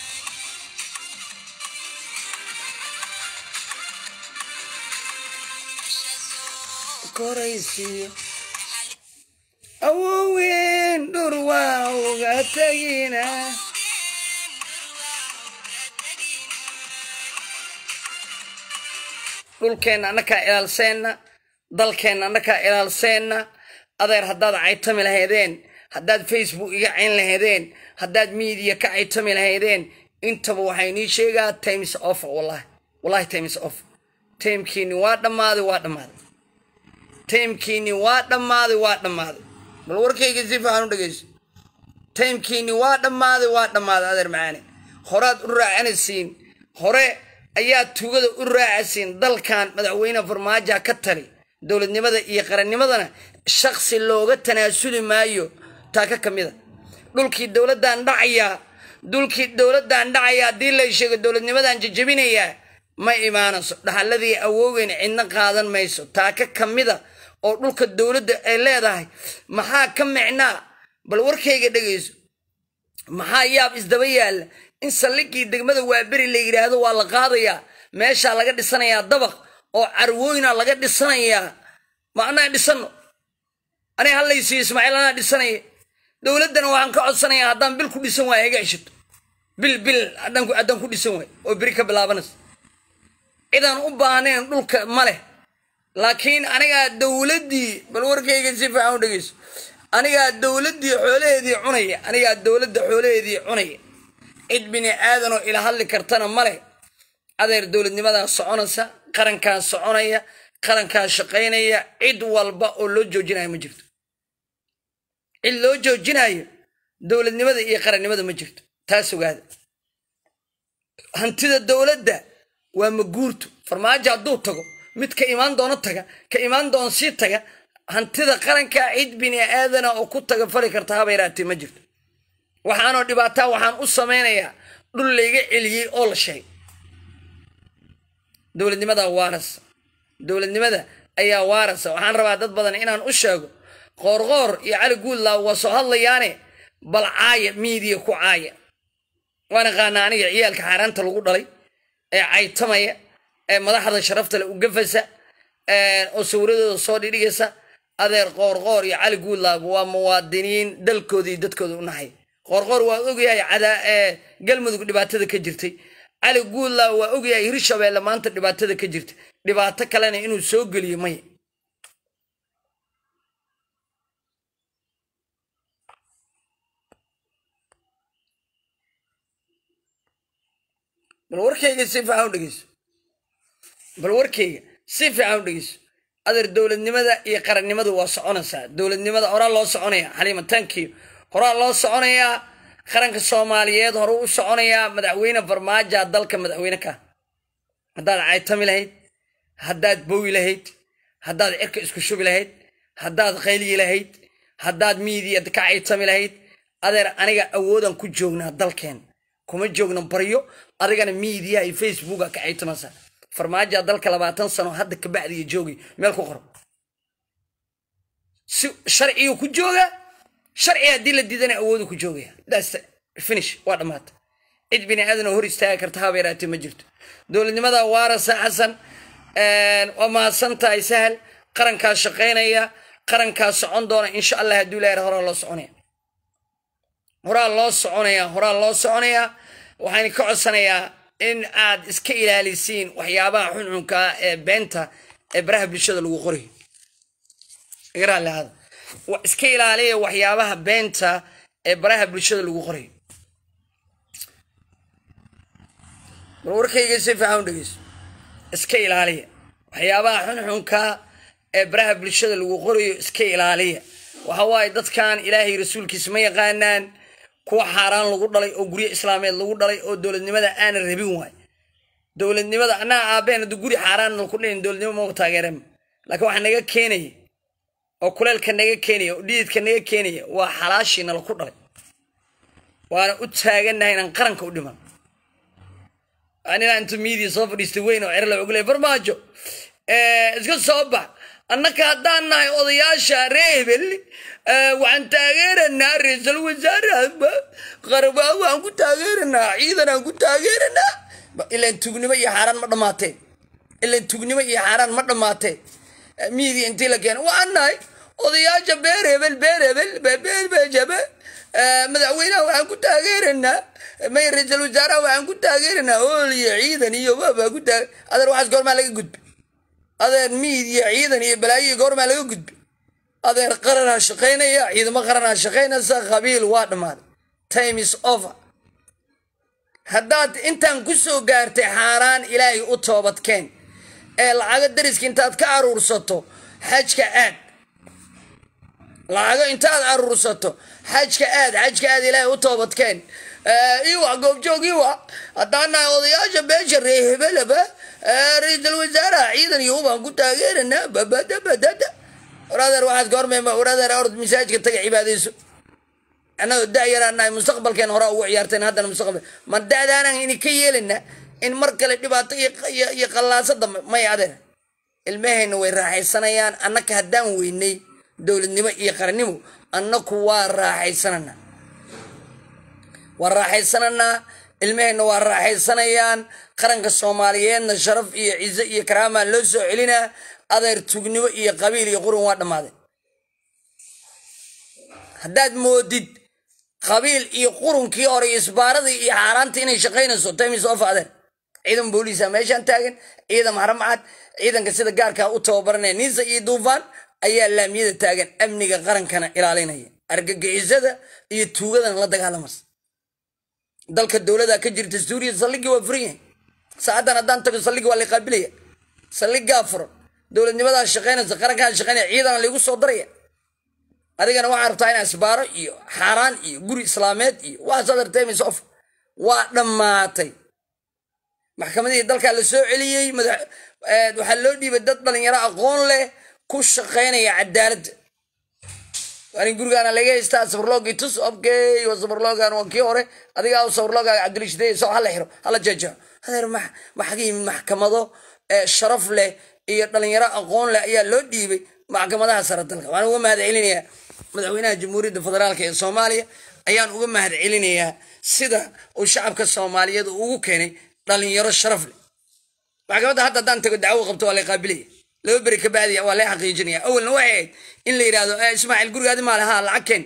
كوريسي أوين دروا وغاتينا دولكين أنك إلالسينا دالكين أنك إلالسينا أدير هداد عيتم الهيدين هداد فيسبوك يعين لهيدين هداد ميديا كعيتم لهيدين انتبه وحيني شيغا تايمز اوف والله تايمز اوف تايم كيني وادماذي تايم كيني وادماذي بل وركيغي زيفانو دغيس تايم كيني وادماذي أدير معاني هوراد السين هوري أيات توغد السين دل كان مدعوين فرماجا كتري دولة نمدا إيا قرن نمدنا شخص اللوغة تناسل مايو تاكا كميدا دولكي الدولة دان دعيا دي اللي يشيغ الدولة نمدان ججبينيا ma imaanayso dhaxaladii awoogeen cidna qaadan mayso taaka kamida oo dhulka dawladda ay leedahay maxaa ka micnaa bal warkayga dhageyso maxaa yaab isdaba yaala in saldhiggii degmada Waaberi la yiraahdo waa la qaadayaa meesha laga dhisanayaa dabaq oo carwooyina laga dhisanayaa ma ana dhisano ani halaysi Ismaaciil ana dhisanay dawladana waxaan ka codsanayaa haddaan bil ku dhisan waay iga cishto bil haddaan ku dhisan waay oo biri ka bilaabanayso idan u baahneen dhulka male laakiin aniga dawladii bal warkayga si fiican u dhageyso aniga dawladii xoolaheedii cunaya cid bini aadan oo ila hadli kartana male adeer dawladnimada soconaysa qarankan soconaya qarankan shaqeynaya cid walba oo loo joojinayo ma jirto cid loo joojinayo dawladnimada iyo qarannimada ma jirto taas ogaada hantida dawladda waa maguurto farmaajo hadduu tago mid ka imaan doono taga ka imaan doon sii taga hantida qaranka cid bini aadana oo ku taga fali karta haba yaraatee ma jirto waxaanoo dhibaataa waxaan u samaynayaa dhul layga celiyey oo la sheegay dawladnimada ayaa waarasa waxaan rabaa dad badan inaan u sheego qoorqoor iyo cali guudlaaw waa soo hadlayaane bal caaya miidiya ku caaya waana qaana aniga ciyaalka xaaraanta lagu dhalay ee caytamaya ee madaxda sharafta leh u gafaysa oo sawirradooda soo dhigaysa adeer qoorqoor iyo cali guudlaaw waa muwaadiniin dalkooda iyo dadkooda u naxay qoorqoor waa ogyahay galmudug dhibaatada ka jirtay cali guudlaaw waa ogyahay hirshabeelle maanta dhibaatada ka jirta dhibaato kalena inuu soo geliyo may bal warkayga si fiican u dhageyso adeer dawladnimada iyo qarannimadu waa soconaysaa dawladnimada horaa loo soconayaa xaliima tankiyo horaa loo soconayaa qaranka Soomaaliyeed hore u soconayaa madaxweyne farmaajo dalka madaxweyne ka haddaad caytami lahayd haddaad boowi lahayd haddaad cirka isku shubi lahayd haddaad qayliyi lahayd haddaad miidiya ka caytami lahayd adeer aniga awoodan ku joognaa dalkeen kuma joogno baryo adigana miidiya iyo Facebook ka caytamasa farmaajo dalka 20 sano hadda ka bacdiyo joogi meel ku qoro si sharciyo ku jooga sharciga dil diidana awoodu ku joogaya that's finish waa dhamaatay cid bini aadan hor istaagi karta haba yaraatee ma jirto dawladnimada waarasa xasan waa mahadsantahay sahal qarankaa shaqeynaya qarankaa socon doona insha Allah hadduu ilaahay horaa loo soconaya waxaan ka codsanayaa in aad iska ilaalisiin waxyaabaha xunxunka ee beenta ee baraha bulshada lagu qoray igara lahada iska ilaaliya waxyaabaha beenta ee baraha bulshada lagu qoray warkayga si fiican u dhageyso iska ilaaliya waxyaabaha xunxunka ee baraha bulshada lagu qorayo iska ilaaliya waxa waaye dadkan ilaahay rasuulkiisa ma yaqaanaan kuwa xaaraan lagu dhalay oo guriga islaameed lagu dhalay oo dawladnimada aan rabin waay dawladnimada anaa aabeen guri xaaraan ku dhalin dawladnimo ma taageeran laakiin waxa naga keenay oo kuleelka naga keenay oo dhiidka naga keenay waa xalaashina la ku dhalay waana u taaganahay inaan qaranka u dhiman anina inta media soo fadhiistay weyn oo cirla ugu leey farmaajo iska soo bax annaka haddaan nahay odayaasha reebel waxaan taageeranaa ra'iisul wasaaraha qarabaa waxaan ku taageeranaa ciidan aan ku taageeranaa ilaan tugnimo iyo xaaraan ma dhammaatee media intii la keenay waxaan nahay odayaasha beerebel beejabe madaxweynaha waxaan ku taageeranaa may ra'iisul wasaaraha waxaan ku taageeranaa ooliyo ciidan iyo baba ku taag adeer waxaas goormaa laga gudbay adeer media ciidan iyo balaayo goormaa laga gudbay adeer qaranaa shaqeynaya ciidamo qaranaa shaqeynaysa qabiil waa dhamaaday time is over haddaad intaan ku soo gaartay xaaraan ilaahay u toobadkeen ee lacaga dariska intaad ka aruursato xajka aad lacago intaad aruursato xajka aad ilaahay u toobadkeen iwa goobjoog iwa haddaan nahay odayaasha beesha reehebelaba ra'iisul wasaaraha ciidan iyo ubaan ku taageeranaa babadabadada waradeer waxaad goormeema waradeer orod masaajidka taga cibaadayso annagoo da' yaraan nahay mustaqbalkeen hore ugu ciyaarteen haddana mustaqbal ma da'daanaan ini ka yeelina in mar kale dhibaato iyo qallaasa dambe may adeer ilmahayna way raaxaysanayaan annaka haddaan weynay dowladnimo iyo qarannimo annaku waa raaxaysananaa ilmahayna waa raaxaysanayaan qaranka soomaaliyeedna sharaf iyo cizo iyo karaamaa loo soo celinaa adeer tugnimo iyo qabiil iyo qurun waa dhammaaday haddaad moodid qabiil iyo qurunkii hore iyo isbaaradii iyo xaaraantii inay shaqaynayso timis of adeer ciidan booliisa meeshaan taagan ciidan maxramacad ciidanka sida gaarkaa u tababaranaya niisa iyo duufaan ayaa laamiyada taagan amniga qarankana ilaalinaya argagixisada iyo tuugadana la dagaalamas dalka dowlada ka jirta suuriya saldhigii waa furan yahay saacadan haddaan tago saldhigii waa la qaabilaya saldhigaa furan dowladnimadaa shaqaynaysa qarankaa shaqaynaya ciidana laygu soo daraya adigana waxaa rabtaa in asbaaro iyo xaaraan iyo guri islaameed iyo waxaas adeer timis of waa dhammaatay maxkamadihii dalkaa la soo celiyey waxaa loo dhiibay dad dhalinyaro aqoon leh ku shaqaynaya cadaaladda arin gurigaana laga haystaa sabarloogii tus okay sabarloogan waa kii hore adigaa sabarloogaaga cabdilishidey soo hala xiro hala jeejeero adeer maxaga yimid maxkamado sharaf leh iyo dhalinyaro aqoon leh ayaa loo dhiibay maxkamadaha sare dalka waxaan uga mahad celinayaa madaxweynaha jamhuuriyadda federaalka ee soomaaliya ayaan uga mahad celinayaa sida uu shacabka soomaaliyeed ugu keenay dhalinyaro sharaf leh maxkamadda hadda haddaan tago dacwo qabto waa la qaabilaya laba beri ka bacdi waa la xaqiijinaya awalna waxay ahayd in la yidhaahdo ismaaciil gurigaadi maa lahaa lacag keen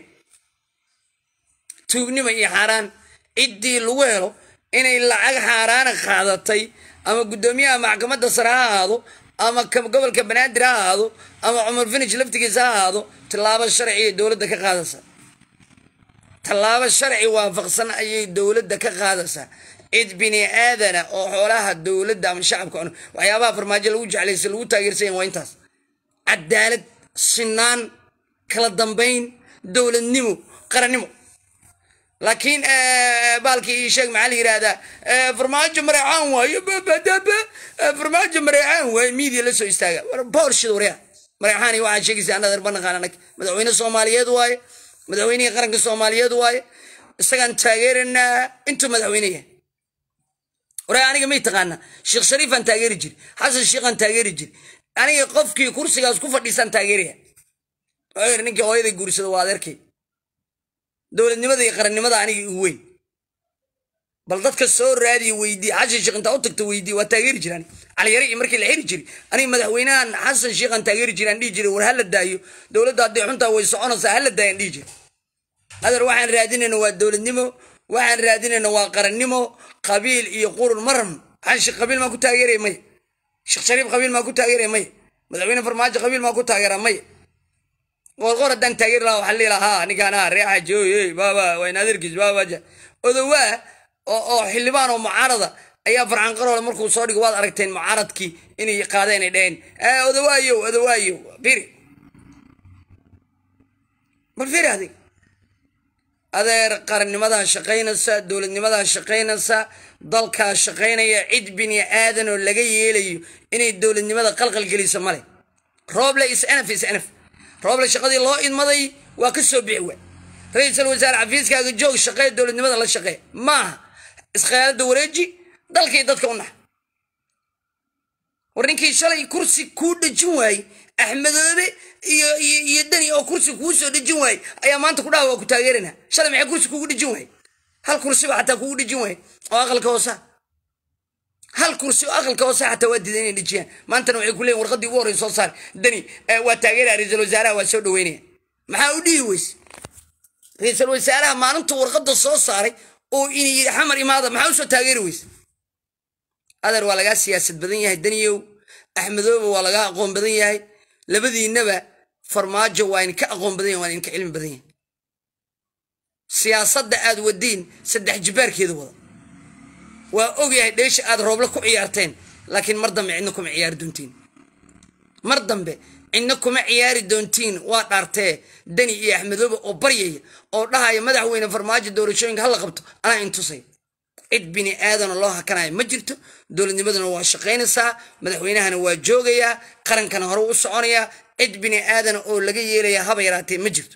tuugnimo iyo xaaraan ciddii lagu helo inay lacag xaaraana qaadatay ama guddoomiyaha maxkamadda sare ha ahaado ama gobolka banaadir ha ahaado ama cumar finish laftigiisa ha ahaado tallaabo sharciga dowladda ka qaadaysaa tallaabo sharci waafaqsan ayay dowladda ka qaadaysaa cid bini aadana oo xoolaha dowladda ama shacabka waxyaabaha farmaajo lagu jeclaysa lagu taageersan waa intaas cadaalad sinaan kala dambayn dowladnimo qarannimo laakiin baalkii ii sheeg maxaa la yidhaahdaa farmaajo mareecaan waayo farmaajo mareecaan waayo miidiya la soo istaaga boorshida waryaa mareexaani waxaa sheegaysa anadar banaqaan anag madaxweyne soomaaliyeed waaye madaxweynihii qaranka soomaaliyeed waaye isagaan taageeranaa intuu madaxweyne yahay waraa aniga may taqaanaa sheekh shariifaan taageeri jiri xasan sheekhaan taageeri jiri aniga qofkii kursigaas ku fadhiisaan taageeraya ninkii hooyaday guursada waa adeerkay dowladnimada iyo qarannimada aniga igu weyn bal dadka soo raadiya weydii xasan sheekh intaa u tagta weydii waa taageeri jiraan caliyare iyo markii la xiri jiri aniga madaxweynahan xasan sheekhaan taageeri jiraan dhihi jiray war hala daayo dowladda hadday xuntaa way soconaysaa hala daayaan dhihi jiri adeer waxaan raadinayna waa dowladnimo waxaan raadinayna waa qarannimo qabiil iyo qurun maram waxaan sheekh qabiil maa ku taageeraya maya sheekh shariif qabiil maa ku taageeraya maya madaxweyne farmaajo qabiil maa ku taageera maya qorqor haddaan taageeri lahaa waxaa leelahaa ninkaan reexa jooy baaba wayn adeerkiis baabaja odowaa oo xildhibaan oo mucaarada ayaa farxan qaroole markuu soo dhigo waad aragteen mucaaradkii inay qaadeen ay dhaheen odowaayo firi bal firi adig adeer qarannimadaa shaqaynaysa dowladnimadaa shaqaynaysa dalkaa shaqaynaya cid bini aadan oo laga yeelayo inay dowladnimada qalqal geliso male rooble isnf rooble shaqadii loo idmaday waa ka soo bixi waay ra-iisul wasaare xafiiskaaga joog shaqee dowladnimada la shaqee maaha iskhiyaanada wareeji dalkii dadka u nax war ninkii shalay kursi kuu dhejin waayey axmedoobe iyo dani oo kursi kuu soo dhejin waayey ayaa maanta ku dhaha waa ku taageerana shalay maxay kursi kugu dhejin waayey hal kursiba xataa kugu dhejin waayey oo aqalka hoosa hal kursi oo aqalka hoosa xataa waa diidan inay dhejiyaan maantana waxay ku leeyiin warqaddii ugu horreyn soo saar dani waa taageeraya ra-iisul wasaaraha waa soo dhaweynaya maxaa u dhihi weyse ra-iisul wasaaraha maalintuu warqadda soo saaray oo inay yidhi xamar imaada maxaa u soo taageeri weyse adeer waa lagaa siyaasad badan yahay daniyow axmedoobe waa lagaa aqoon badan yahay labadiinaba farmaajo waa idinka aqoon badan yahay waa idinka cilmi badan yahay siyaasadda aad wadiin saddex jibaarkeeda wada waa ogyahay dheesha aad roobla ku ciyaarteen laakiin mar dambe cidna kuma ciyaari doontiin mar dambe cidna kuma ciyaari doontiin waa dhaartee dani iyo axmedoobe oo baryaya oo dhahaya madaxweyne farmaajo doorashooyinka hala qabto anaa intusay cid bini aadana loo hakanayo ma jirto dowladnimaduna waa shaqaynaysaa madaxweynahana waa joogayaa qarankana hore u soconayaa cid bini aadana oo laga yeelaya haba yaraatee ma jirto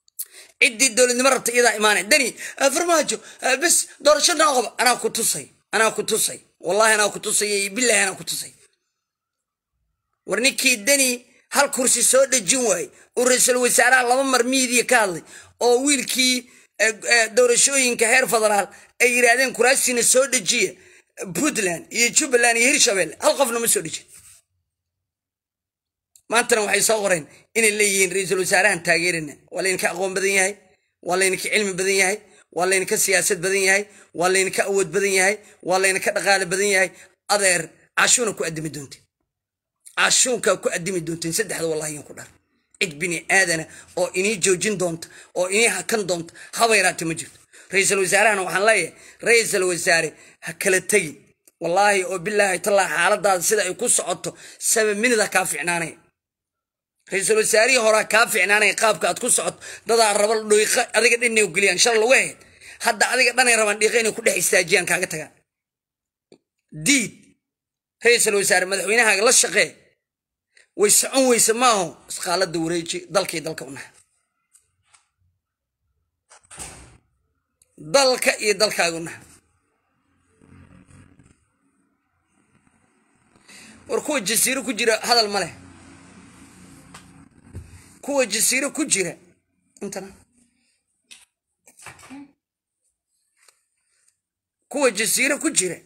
ciddii dowladnimo rabta iyadaa imaanay dani farmaajo bes doorasho noo qaba anaa ku tusay أنا كنتصي والله أنا كنتصي بالله أنا كنتصي ورنيكي الدني هل كرسي سود الجوي ورسل وسارة لما مرميدي كالي أو ويلكي دورشوين كهير فضلال أي رادين كراسين السود الجيه بودلان يجوبلان يهرشبل هل قفنا من سود الجيه ما أنتنا وحي صورين إن اللي ينريز الوزاران تاجرنا ولا إنك أقوم بدنياي ولا إنك علم بدنياي ولا إنك سياسة بدنياي ولا إنك أود بدنياي ولا إنك غالب بدنياي أدير عشونك وقدم الدنتي عشونك وقدم الدنتي سد هذا والله ينقدر عد بني آدنا أو إني جوجين دونت أو إني هكن دونت خبيرات مجد رئيس الوزراء أنا وحلاية رئيس الوزراء هكلتي والله وبالله طلع حالة سيدا يكون صعدته سبب من ذا كافي عناني رئيس الوزراء هو كافي عناني قابك أتكون صعد ضد الربل دويخ أذيك إني وقلي إن شاء الله واحد حتى أذيك أنا رمان دقيقين كل حستاجيان كاغتها ديد رئيس الوزراء مدحوينها قال الشقي ويسعون ويسماهم اسقالة دوريجي دلك ونها دلك ونها وركو الجزيرة كجيرة هذا الملح كو الجزيرة كجيرة انتنا كو الجزيرة كجيرة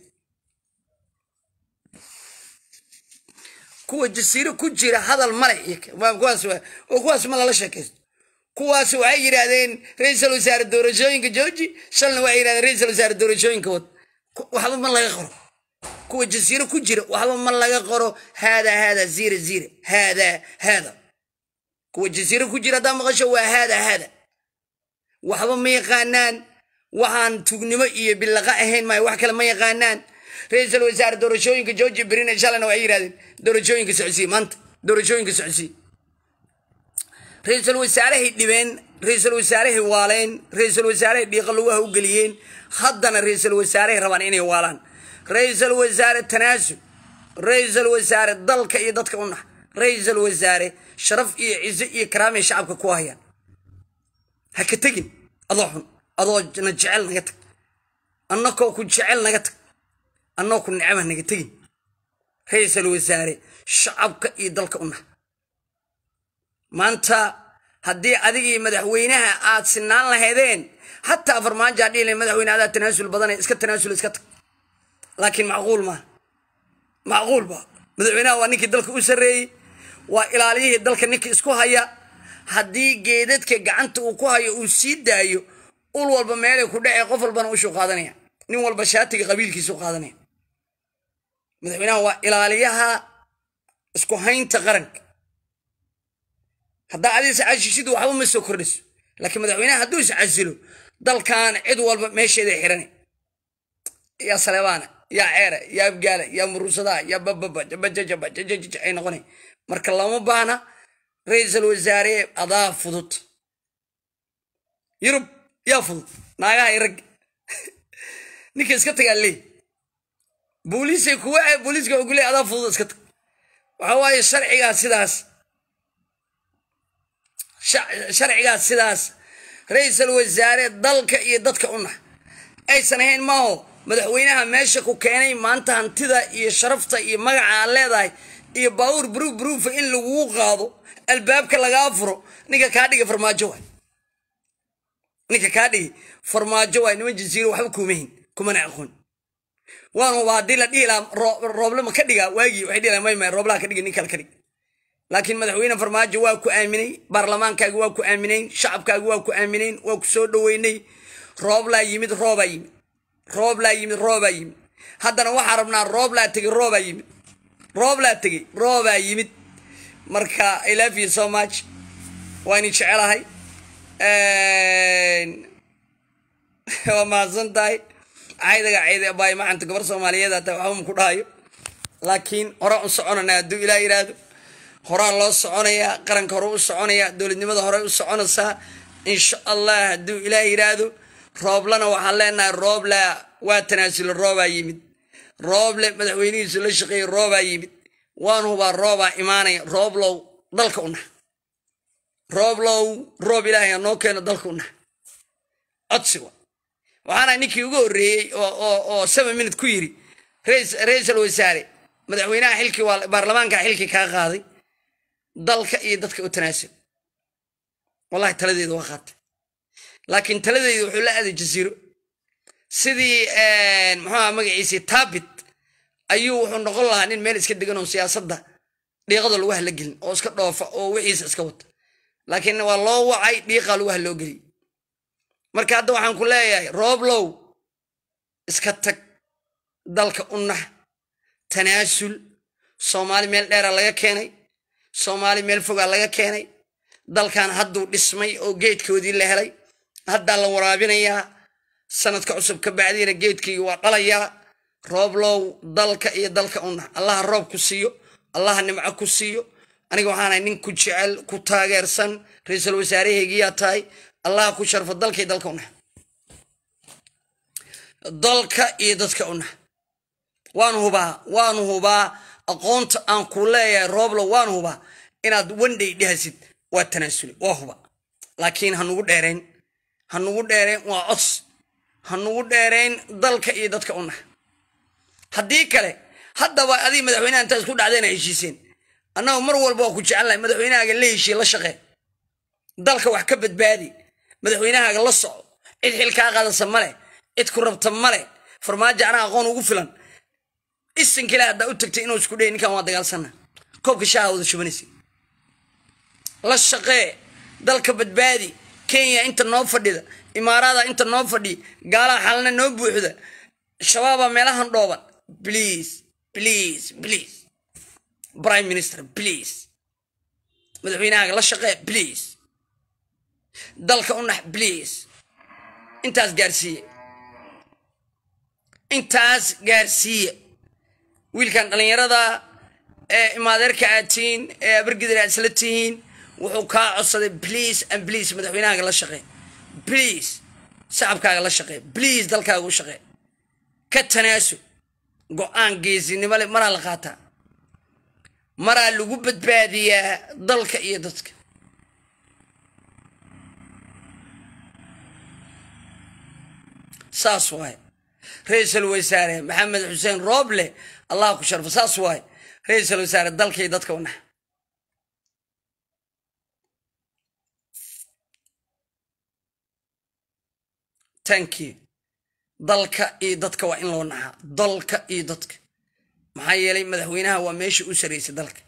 كو الجزيرة كجيرة هذا الملح وكواس ما لا شكيس كواس وعير هذين رئيس الوزراء الدورجوين كجوجي شلنا وعير هذين رئيس الوزراء الدورجوين كود وحضر من الله يغرو كو الجزيرة كجيرة وحضر من الله يغرو هذا زير هذا كو الجزيرة كجيرة دام غشوا هذا وحضر ما يقانان وحان تغنم إيه باللغاء هين ما يوحكي لما يقانان رئيس الوزراء الدورجوين كجوجي برين شلنا وعير هذين دورجوين كسعسي مانت دورجوين كسعسي رئيس الوزراء دبين رئيس الوزراء والين رئيس الوزراء بيقلوه وقليين خدنا رئيس الوزراء روانيني والان رئيس الوزراء التناسل رئيس الوزراء ضلك يدك ونح رئيس الوزراء شرف عز كرامي شعبك كواهيا هكتجن أضوح نجعل نجتك أنكو كنجعل نجتك أنكو نعمة نجتجن رئيس الوزراء شعبك يدلك ونح ما أنت هدي أديك مدحوينها سنان لهذين حتى فرمان جادي لمدحوين هذا التناسل بدنا إسكت تناسل إسكت لكن معقول با مدحوينها وانك دلك أسري وإلاليه دلك نك إسكو هيا هدي جيدتك قعنت وكو هيا وسيد دايو أول والبميلي كودعي قفل بنا وشو قادنيا نين والبشاتك قبيل كيسو قادنيا مدحوينها وإلاليها إسكو هين تغرنك هذا عزيز عشيد وحبه مسو كردس لكن مدحوينها هدوس عزلو دل كان عدوال ماشي ذي حراني يا سليمان يا عيرة يا بقالة يا مروسدا يا بابا جبا اي نغني مرك الله مبانا رئيس الوزراء أضاف فضوط يرب يا فضوط ناقا يرق نيكي اسكت قال لي بوليسي كواعي بوليسي يقول لي أضاف فضوط اسكت وحواي الشرعي سيداس شرعي سيداس رئيس الوزراء ضلك يددك عنه أي سنين ما هو مدحوينها ماشك وكاني ما أنت هنتذا يشرفت يمجع على ذاي يباور برو في إن لو قاضو الباب كلا غافرو نيكا كادي فرماجوه نيكا كادي فرماجوه نمي جزيرة وحبكومين كمان يأخون وأنا وادي لا دي لا روبلا كديها واجي وحدي لا ما روبلا كديها نيكا كدي لكن مدحوينها فرماجو واكو آمنين برلمان كاجو واكو آمنين شعب كاجو واكو آمنين واكو سود ويني روبلا يمد روبلا يمد هذا نوع حربنا روبلا تجي روبلا يمد مركا I love you so much واني شعلها هاي وما زنتاي عايدة باي ما أنت قبر سومالية ذات وهم كرايو لكن أراء صعونا ندو إلى إرادة هراء الله صعونيا قرن كرو صعونيا دول نمد هراء صعونا سا إن شاء الله دو إلى إرادة روبلنا وحلنا روبلا وتناسل الروبا يمد روبلا مدحويني سلشقي الروبا يمد وانو بالروبا إيماني روبلو دلكونا روب إلهي نوكينا دلكونا أتسوا waxaana ninkii ugu horreeyey oo 7 minute ku yiri ra'iisul wasaare madaxweynaha xilkii waa baarlamaanka xilkii ka qaaday dalka iyo dadka u tanaasub wallahi taladeedu waa qaatay laakiin taladeedu wuxuu la aaday jasiiro sidii muxuu magaciisa taabit ayuu wuxuu noqon lahaa nin meel iska degan oo siyaasadda dhiiqada lagu hal gelin oo iska dhoofa oo wixiisa iska wata laakiin waa loo wacay dhiiqa lagu hal loo geliyay marka hadda waxaan ku leeyahay rooblow iska tag dalka unax tanaasul Soomaali meel dheer laga keenay Soomaali meel fog laga keenay dalkan hadduu dhismay oo geedkoodii la helay hadda la waraabinayaa sanadka cusub ka bacdina geedkii waa dhalayaa rooblow dalka iyo dalka unax Allah roob ku siiyo Allah nimco ku siiyo aniga waxaan nin ku jecel ku taageersan ra'iisul wasaarahaygiya tahay Allah ku sharfo dalka iyo dalka unax dalka iyo dadka unax waan hubaa aqoonta aan ku leeyahay rooblow waan hubaa inaad wandhay dhahasid waa tanaasuli waa huba laakiin hanugu dheereen waa cos hanugu dheereen dalka iyo dadka unax haddii kale haddaba adii madaxweynaha intaas ku dhacdayna heshiiseen annagu mar walba waa ku jecelnahay madaxweynahaaga la heshiiye la shaqee dalka wax ka badbaadi madaxweynahaaga la soco cid xil kaa qaadasa male cid ku rabta male farmaajo anaa aqoon ugu filan isinka ilaa haddaa u tagtay inuu isku dhey ninkan waa dagaalsanna koobka shaaha wada shubanaysa la shaqee dalka badbaadi Kenya inta noo fadhida imaarada inta noo fadhi gaalaha xalna noo buuxda shabaaba meelahan dhooban please prime minister please madaxweynaha la shaqee please dalka unax please intaas gaarsiiye wiilkan dhalinyarada imaadeerka aatiin abargidar isla tihiin wuxuu ka codsaday please madaxweynaha la shaqee please shacabkaaga la shaqee please dalkaaga u shaqee ka tanaasul go'aan geesinimo leh maraa la qaataa maraa lagu badbaadiyaa dalka iyo dadka saas waay ra'iisul wasaare maxamed xuseen rooble Allah ku sharfo saas waay ra'iisul wasaare dalka iyo dadka unax thank you dalka iyo dadka waa in loo naxaa dalka iyo dadka maxaa yeelay madaxweynaha waa meesha u sareysay dalka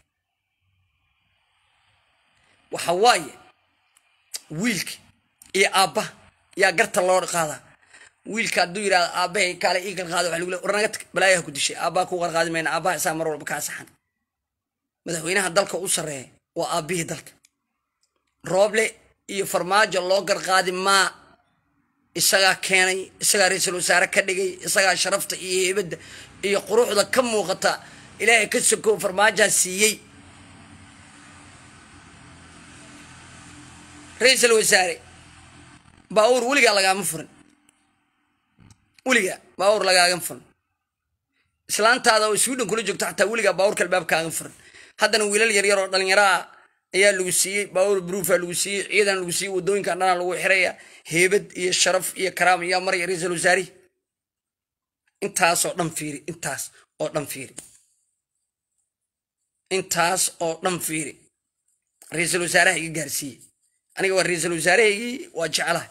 waxa waaye wiilka iyo aabba yaa garta loo qaadaa wiilka hadduu yidhahdo aabbahay kaale ii qalqaado waxa lagu leeyahay warnaga balaayaha ku dishay aabbaa ku qalqaadi mayna aabbaha isaa mar walba kaa saxan madaxweynaha dalka u sarreeya waa aabbihii dalka rooble iyo farmaajo loo garqaadi maa isagaa keenay isagaa ra'iisul wasaare ka dhigay isagaa sharafta iyo heebadda iyo quruxda ka muuqata ilaahay ka sokow farmaajaha siiyey ra'iisul wasaare baawur weligaa lagaama furin weligaa baawur lagaagan furin islaantaada oo Sweden kula joogto xataa weligaa baawurka albaabkaagan furin haddana wiilal yaryar oo dhalinyaro ah ayaa lagu siiyey baawur bruufa lagu siiyey ciidan lagu siiyey wadooyinka dhana lagu xiraya heebad iyo sharaf iyo karaam iyo mar ra'iisul wasaare intaas oo dhan fiiri ra'iisul wasaaraha iga gaarsiiyey aniga waa ra'iisul wasaarahaygi waa jecelahay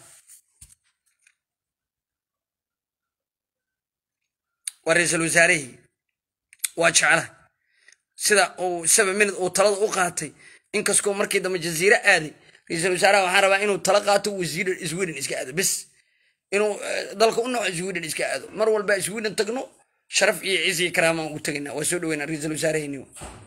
sida uu 7 minute uu talada u qaatay inkastoo markii dambe jasiiro aaday ra'iisul wasaaraha waxaan rabaa inuu tala qaato wasiir Sweden iska aado bas inuu dalka u nooc Sweden iska aado mar walba Sweden tagno sharaf iyo ciise iyo karaama ugu tagaynaa waa soo dhaweynaa ra'iisul wasaarahayni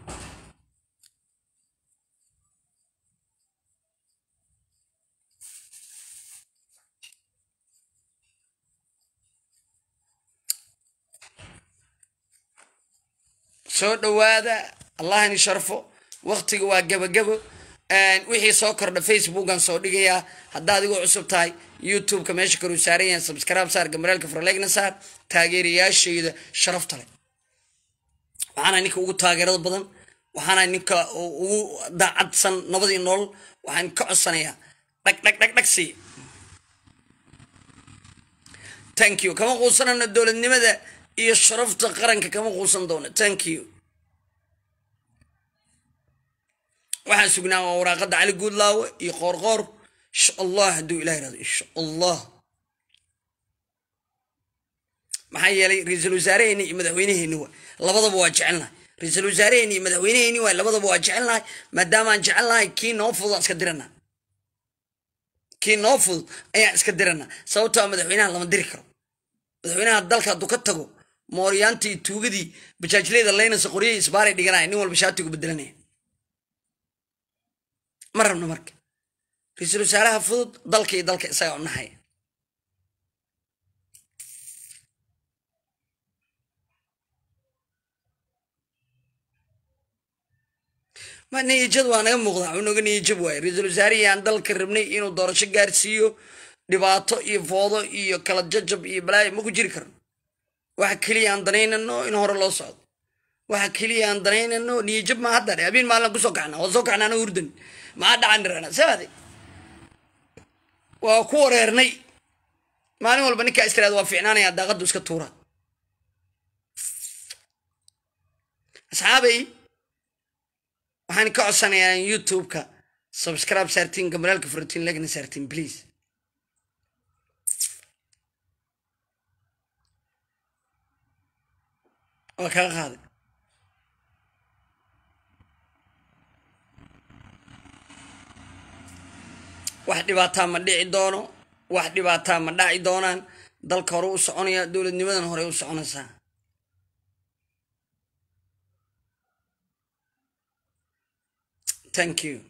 soo dhawaada Allah ni sharfo waqtiga waa gabagabo wixii soo kordha Facebook-an soo dhigaya hadda adigu cusub tahay YouTube-ka meesha karu saarayaan subscribe saar gamaralka farleegna saar taageerayaashayda sharafta leh waxaan ninka ugu taageerada badan waxaan ninka ugu daacadsan nabadii nool waxaan ka codsanayaa dhag si thank you kama quusanana dowladnimada iyo sharafta qaranka kama quusan doono thank you waxaan sugnaa waraaqada cali guudlaawe iyo qoorqoor insha allah hadduu ilaah yiraahdo insha allah maxaa yeelay ra-iisul wasaaraheenni iyo madaxweyneheenni waa labadaba waa jecelnahay ra-iisul wasaaraheenni iyo madaxweyneheenni waa labadaba waa jecelnahay maadaama aan jecelnahay kii noo fudud aan iska diranaa kii noo fudud ayaan iska diranaa sababtoo madaxweynaha lama diri karo madaxweynaha dalka hadduu ka tago mooryaantii tuugadii bajaajleyda leynasa qoryahii isbaaray dhiganaya nin walba shaatigu bedelanaya ma rabno marka ra-iisul wasaaraha fudud dalka iyo dalka isaga u nahaya ma niyajad waa naga muuqda wuxuu nooga niyajab waaye ra-iisul wasaarihii aan dalka rabnay inuu doorasho gaarsiiyo dhibaato iyo foodo iyo kala jajab iyo balaayo ma ku jiri karno waxa keliya aan danaynano in hore loo socdo waxa keliya aan danaynano niyajab ma hadda habeen maalin kusoo kacna waa soo kacna ana hurdan maxaa dhacan nirana saade waa ku wareernay maalin walba ninkaa istiraad waa fiicnaanaya daaqadu iska tuura asxaabay waxaan ka codsanayaa youtube-ka subscribe saartiin gambalaalka furatiin lagna saartiin please waa kaga qaaday wax dhibaataa ma dhici doono wax dhibaataa ma dhaci doonaan dalka hore u soconaya dowladnimadan hore u soconaysaa thank you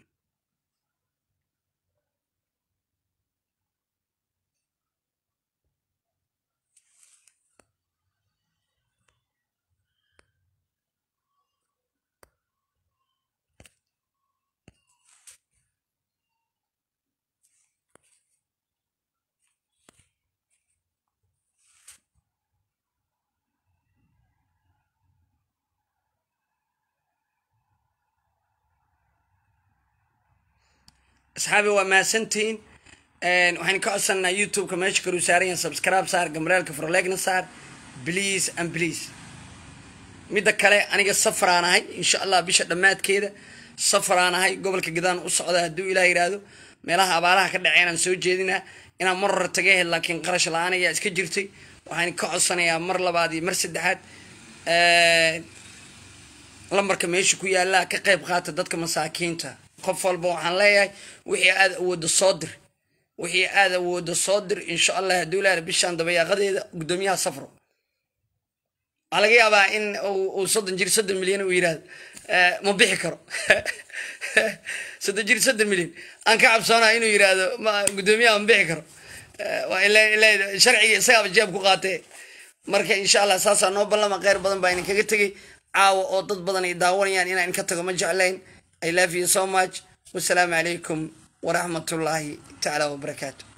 أصحابي وما سنتين وحين كأصلنا يوتيوب كمان شكروا سارين سبسكرايب صار جمرال كفر لايك صار بليز أم بليز ميدا كلا أنا جا سفر أنا هاي إن شاء الله بيش دمات كده سفر أنا هاي قبل كجدان أصعد هدو إلى يرادو ملاها عبارة كده عينا نسوي جدينا أنا مرة تجاه لكن قرش الآن يا إسكجرتي وحين كأصلنا يا مرة لبعدي مرسد حد لما كميش كويا لا كقيب قاتل ضدك مساكينته qof walba waxaan leeyahay wixii aad awoodo soo dir wixii aad awoodo soo dir insha Allah haduu ilaahay bishan dabayaaqadeeda gudoomiyaha safro alaga yaabaa in uu 30 milyan uu yiraahdo ma bixi karo 30 milyan aan ka cabsanahay inuu yiraahdo gudoomiyaha ma bixi karo waa ilaa sharciga isaga jeeb ku qaatay marka insha Allah saasa noo balama qeyr badan baa in kaga tagay caawa oo dad badan ay daawanayaan inaan ka tago ma jeclayn I love you so much. Wassalamu alaikum wa rahmatullahi ta'ala wa barakatuh.